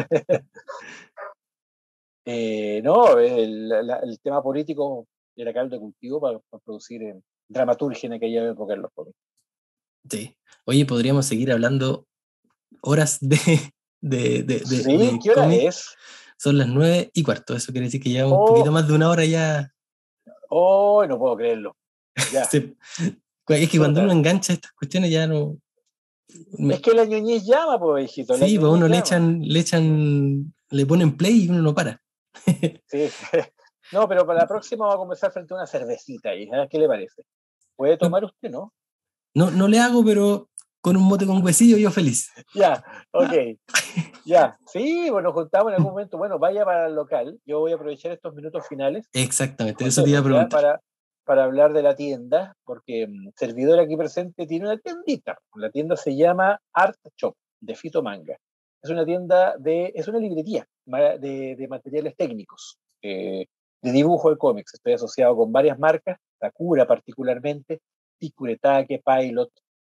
Eh, no, el, la- el tema político era caldo de cultivo para, para producir eh, dramaturgia en aquella época en los cómics. Sí. Oye, podríamos seguir hablando horas de, de, de, de, Sí, de ¿qué hora cómic. es? Son las nueve y cuarto. Eso quiere decir que llevamos un poquito Oh, más de una hora ya. oh, no puedo creerlo. Ya, Se- es que cuando uno chuta. engancha estas cuestiones ya no. Es me- que la ñoñez llama, pues, hijito, la sí, pues a ñoñez uno le llama. echan, le echan, le ponen play y uno no para. Sí. No, pero para la próxima vamos a conversar frente a una cervecita y ¿sabes qué le parece? ¿Puede tomar usted, no? No, no le hago, pero con un mote con huesillo yo feliz. Ya, ok. Ya, sí, bueno, juntamos en algún momento. Bueno, vaya para el local. Yo voy a aprovechar estos minutos finales que Exactamente, eso te iba a conocemos ya preguntar. para, para hablar de la tienda, porque mm, servidor aquí presente tiene una tiendita. La tienda se llama Art Shop de Fito Manga. Es una tienda de, es una librería ma- de, de materiales técnicos, eh, de dibujo de cómics. Estoy asociado con varias marcas, Sakura particularmente, Tikuretake, Pilot,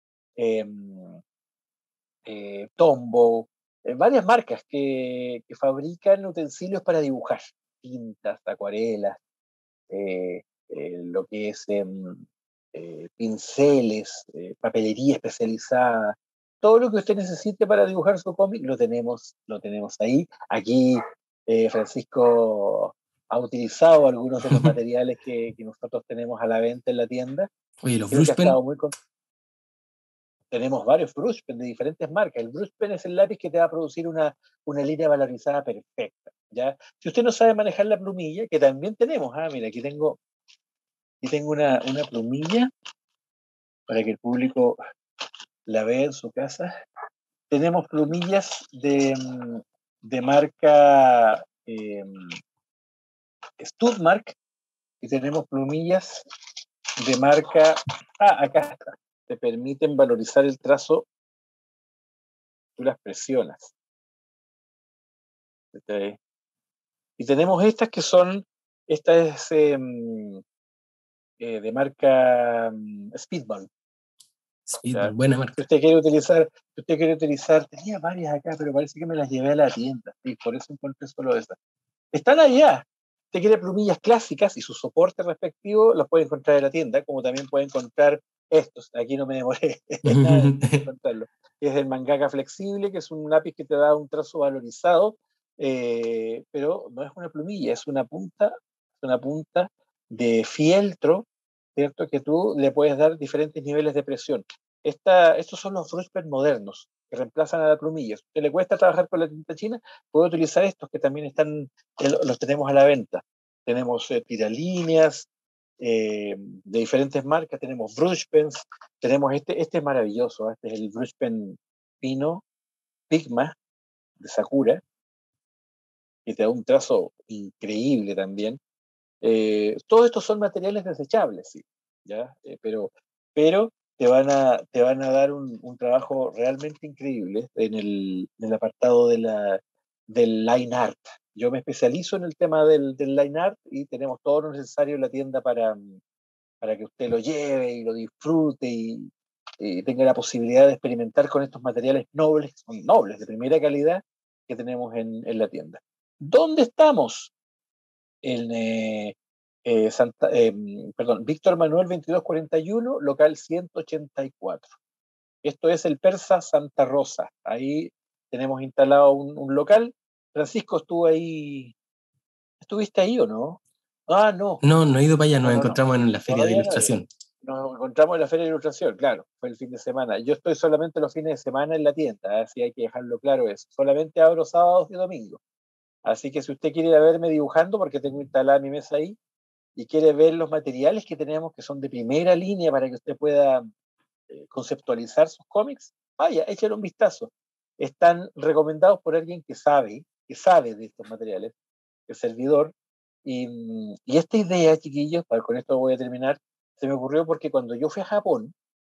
em, eh, Tombow, eh, varias marcas que, que fabrican utensilios para dibujar, tintas, acuarelas, eh, eh, lo que es em, eh, pinceles, eh, papelería especializada, todo lo que usted necesite para dibujar su cómic lo tenemos, lo tenemos ahí. Aquí eh, Francisco ha utilizado algunos de los materiales que, que nosotros tenemos a la venta en la tienda Oye, y los creo que ha Brushpen, estado muy contento. Tenemos varios brushpen de diferentes marcas. El brushpen es el lápiz que te va a producir una, una línea valorizada perfecta, ¿ya? Si usted no sabe manejar la plumilla, que también tenemos, ah, mira, aquí tengo, aquí tengo una, una plumilla para que el público la vea en su casa. Tenemos plumillas de, mm, de marca eh, Studmark y tenemos plumillas de marca, ah, acá está, te permiten valorizar el trazo, tú las presionas. ¿Okay? Y tenemos estas que son, esta es eh, eh, de marca um, Speedball. Speedball, ¿Ya? buena Si marca. usted quiere utilizar, si usted quiere utilizar, tenía varias acá, pero parece que me las llevé a la tienda. Y por eso encontré solo esas. Están allá. Usted quiere plumillas clásicas y su soporte respectivo los puede encontrar en la tienda, como también puede encontrar estos. Aquí no me demoré nada en encontrarlo. Es el mangaka flexible, que es un lápiz que te da un trazo valorizado, eh, pero no es una plumilla, es una punta, es una punta de fieltro, ¿cierto? Que tú le puedes dar diferentes niveles de presión. Esta, estos son los Brushpen modernos, que reemplazan a la plumilla. Si a usted le cuesta trabajar con la tinta china, puede utilizar estos que también están, eh, los tenemos a la venta. Tenemos eh, tiralíneas eh, de diferentes marcas, tenemos Brushpens, tenemos este, este es maravilloso, ¿eh? Este es el Brushpen Pino Pigma de Sakura, que te da un trazo increíble también. Eh, todos estos son materiales desechables, sí, ¿ya? Eh, pero, pero te van a, te van a dar un, un trabajo realmente increíble en el, en el apartado de la, del line art. Yo me especializo en el tema del, del line art y tenemos todo lo necesario en la tienda para, para que usted lo lleve y lo disfrute y, y tenga la posibilidad de experimentar con estos materiales nobles, son nobles, de primera calidad, que tenemos en, en la tienda. ¿Dónde estamos? En eh, eh, Santa, eh, perdón, Víctor Manuel veintidós cuarenta y uno, local ciento ochenta y cuatro. Esto es el Persa Santa Rosa. Ahí tenemos instalado un, un local. Francisco estuvo ahí. ¿Estuviste ahí o no? Ah, no. No, no he ido para allá, No, nos no, no. encontramos en la feria de Todavía no he ido. ilustración. Nos encontramos en la Feria de Ilustración, claro, fue el fin de semana. Yo estoy solamente los fines de semana en la tienda, así hay que dejarlo claro eso. Solamente abro sábados y domingos. Así que si usted quiere ir a verme dibujando, porque tengo instalada mi mesa ahí, y quiere ver los materiales que tenemos, que son de primera línea para que usted pueda eh, conceptualizar sus cómics, vaya, échale un vistazo. Están recomendados por alguien que sabe, que sabe de estos materiales, el servidor. Y, y esta idea, chiquillos, para, con esto voy a terminar, se me ocurrió porque cuando yo fui a Japón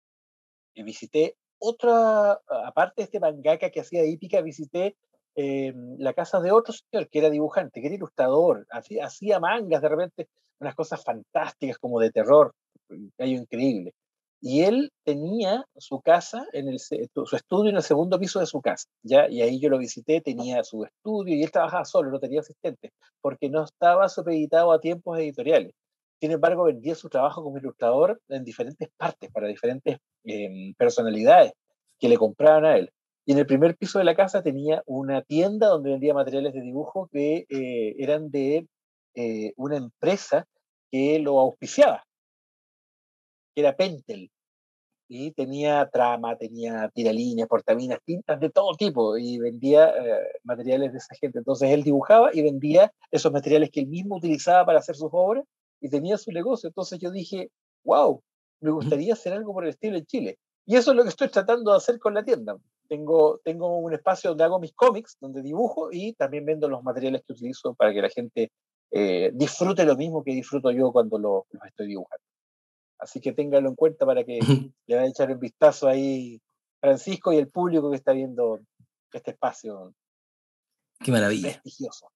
y visité otra, aparte de este mangaka que hacía hípica, visité eh, la casa de otro señor que era dibujante, que era ilustrador, hacía, hacía mangas de repente, unas cosas fantásticas como de terror, algo increíble. Y él tenía su casa, en el, su estudio en el segundo piso de su casa, ¿ya? Y ahí yo lo visité, tenía su estudio y él trabajaba solo, no tenía asistente, porque no estaba supeditado a tiempos editoriales. Sin embargo, vendía su trabajo como ilustrador en diferentes partes, para diferentes eh, personalidades que le compraban a él. Y en el primer piso de la casa tenía una tienda donde vendía materiales de dibujo que eh, eran de eh, una empresa que lo auspiciaba, que era Pentel, y tenía trama, tenía tiralíneas, portaminas, tintas de todo tipo, y vendía eh, materiales de esa gente. Entonces él dibujaba y vendía esos materiales que él mismo utilizaba para hacer sus obras, y tenía su negocio. Entonces yo dije, wow, me gustaría hacer algo por el estilo en Chile. Y eso es lo que estoy tratando de hacer con la tienda. Tengo, tengo un espacio donde hago mis cómics, donde dibujo, y también vendo los materiales que utilizo para que la gente eh, disfrute lo mismo que disfruto yo cuando los lo estoy dibujando. Así que téngalo en cuenta para que le vaya a echar un vistazo ahí Francisco y el público que está viendo este espacio. Qué maravilla. Prestigioso.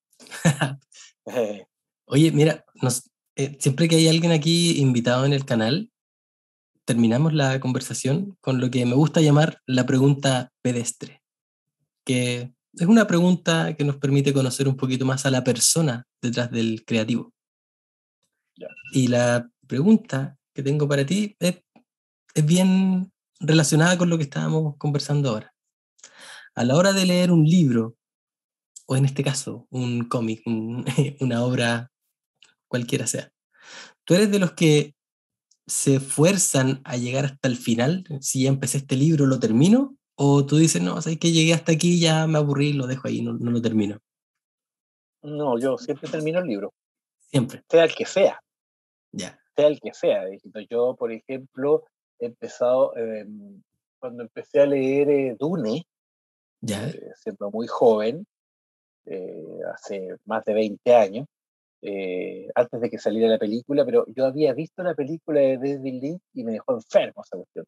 Oye, mira, nos, eh, siempre que hay alguien aquí invitado en el canal, terminamos la conversación con lo que me gusta llamar la pregunta pedestre, que es una pregunta que nos permite conocer un poquito más a la persona detrás del creativo. Ya. Y la pregunta que tengo para ti es, es bien relacionada con lo que estábamos conversando ahora. A la hora de leer un libro, o en este caso, un cómic, un, una obra cualquiera sea, ¿tú eres de los que se esfuerzan a llegar hasta el final? Si ya empecé este libro, ¿lo termino? ¿O tú dices, no, sabes que llegué hasta aquí, ya me aburrí, lo dejo ahí, no, no lo termino? No, yo siempre termino el libro. Siempre. Sea el que sea. Ya. Sea el que sea. Yo, por ejemplo, he empezado, eh, cuando empecé a leer eh, Dune, Ya. eh, siendo muy joven, eh, hace más de veinte años, Eh, antes de que saliera la película, pero yo había visto la película de David Lynch y me dejó enfermo esa cuestión.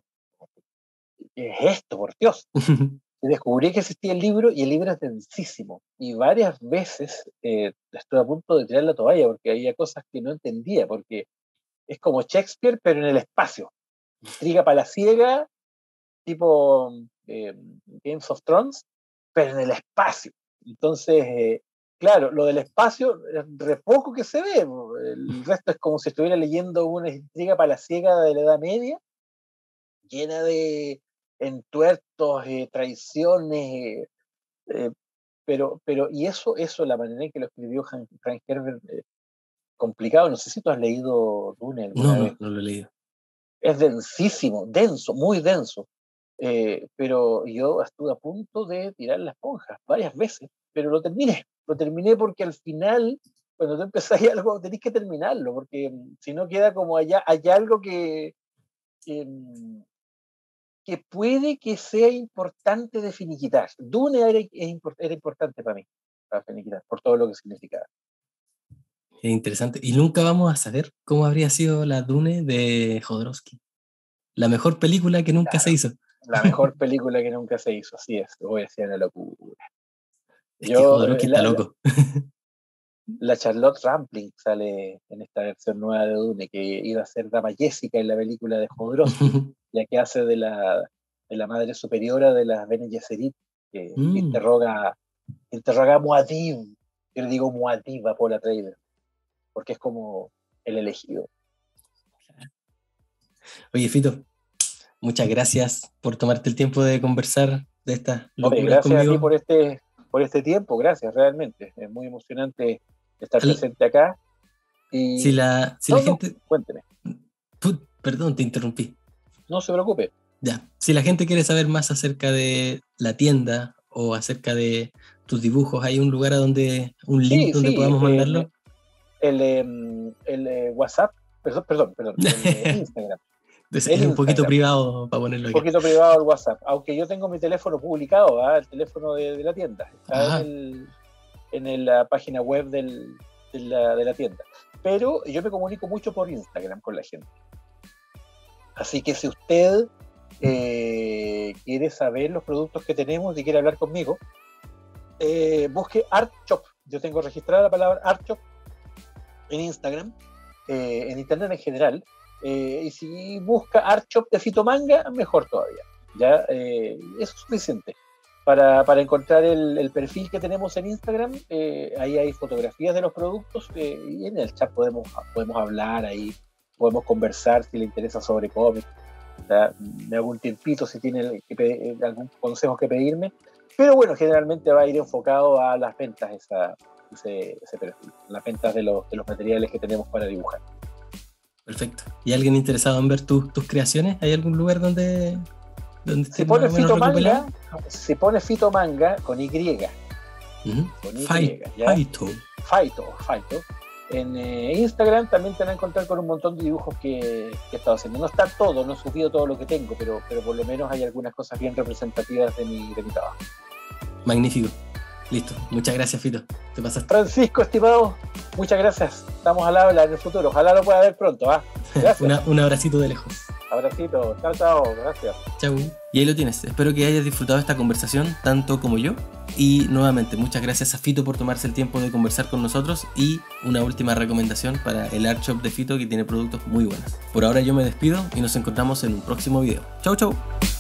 ¿Qué es esto, por Dios? Y descubrí que existía el libro, y el libro es densísimo. Y varias veces eh, estuve a punto de tirar la toalla porque había cosas que no entendía, porque es como Shakespeare, pero en el espacio. Intriga palaciega, tipo eh, Games of Thrones, pero en el espacio. Entonces, eh, claro, lo del espacio es re poco que se ve. El resto es como si estuviera leyendo una intriga palaciega de la Edad Media, llena de entuertos, eh, traiciones, eh, pero, pero, y eso, eso, la manera en que lo escribió Frank Herbert, eh, complicado. No sé si tú has leído Dune No, alguna vez. no, no lo he leído. Es densísimo, denso, muy denso. Eh, pero yo estuve a punto de tirar la esponja varias veces, pero lo terminé. Lo terminé porque al final, cuando tú empezáis algo, tenés que terminarlo, porque si no queda como allá, hay algo que, que, que puede que sea importante de finiquitar. Dune era, era importante para mí, para finiquitar, por todo lo que significaba. Es interesante. Y nunca vamos a saber cómo habría sido la Dune de Jodorowsky. La mejor película que nunca Claro, se hizo. la mejor película que nunca se hizo, así es. Voy a decir una locura. Es que Yo, Jodorowsky eh, está la, la, loco. la Charlotte Rampling sale en esta versión nueva de Dune, que iba a ser Dama Jessica en la película de Jodorowsky, ya que hace de la, de la madre superiora de las Bene Gesserit, que Mm. interroga, interroga a Muad'Dib. Yo le digo Muad'Dib a Paul Atreides, porque es como el elegido. Oye, Fito, muchas gracias por tomarte el tiempo de conversar de estas locuras Oye, gracias conmigo. a ti por este, por este tiempo, gracias, realmente. Es muy emocionante estar Al, presente acá. Y... Si la, si no, la no, gente... cuénteme. Put, perdón, te interrumpí. No se preocupe. Ya, si la gente quiere saber más acerca de la tienda o acerca de tus dibujos, ¿hay un lugar a donde, un link Sí, donde sí, podamos eh, mandarlo? el, el, el eh, WhatsApp, perdón, perdón, perdón, el eh, Instagram. Entonces, El es un poquito Instagram. privado para ponerlo Un aquí. poquito privado el WhatsApp, aunque yo tengo mi teléfono publicado, ¿eh? El teléfono de, de la tienda, está Ah. en, el, en la página web del, de, la, de la tienda. Pero yo me comunico mucho por Instagram con la gente. Así que si usted eh, quiere saber los productos que tenemos y quiere hablar conmigo, eh, busque Art Shop. Yo tengo registrada la palabra Art Shop en Instagram, eh, en internet en general. Eh, y si busca Art Shop de Fito Manga, mejor todavía. ¿Ya? Eh, eso es suficiente. Para, para encontrar el, el perfil que tenemos en Instagram, eh, ahí hay fotografías de los productos eh, y en el chat podemos, podemos hablar, ahí podemos conversar si le interesa sobre cómics. Me hago un tiempito si tiene que pedir, algún consejo que pedirme. Pero bueno, generalmente va a ir enfocado a las ventas, esa, ese, ese perfil, las ventas de los, de los materiales que tenemos para dibujar. Perfecto. ¿Y alguien interesado en ver tu, tus creaciones? ¿Hay algún lugar donde, donde se pone Fito Manga, se pone Fito Manga con Y. Uh-huh. Con Y, Fight, ¿ya? Faito. Faito, Faito. En eh, Instagram también te van a encontrar con un montón de dibujos que, que he estado haciendo. No está todo, no he subido todo lo que tengo, pero, pero por lo menos hay algunas cosas bien representativas de mi, de mi trabajo. Magnífico. Listo. Muchas gracias, Fito. Te pasaste. Francisco, estimado, muchas gracias. Estamos al habla en el futuro. Ojalá lo pueda ver pronto. ¿Ah? Gracias. Una, un abracito de lejos. Abracito. Chao, chao. Gracias. Chau. Y ahí lo tienes. Espero que hayas disfrutado esta conversación tanto como yo. Y nuevamente, muchas gracias a Fito por tomarse el tiempo de conversar con nosotros. Y una última recomendación para el Art Shop de Fito, que tiene productos muy buenos. Por ahora yo me despido y nos encontramos en un próximo video. Chau, chau.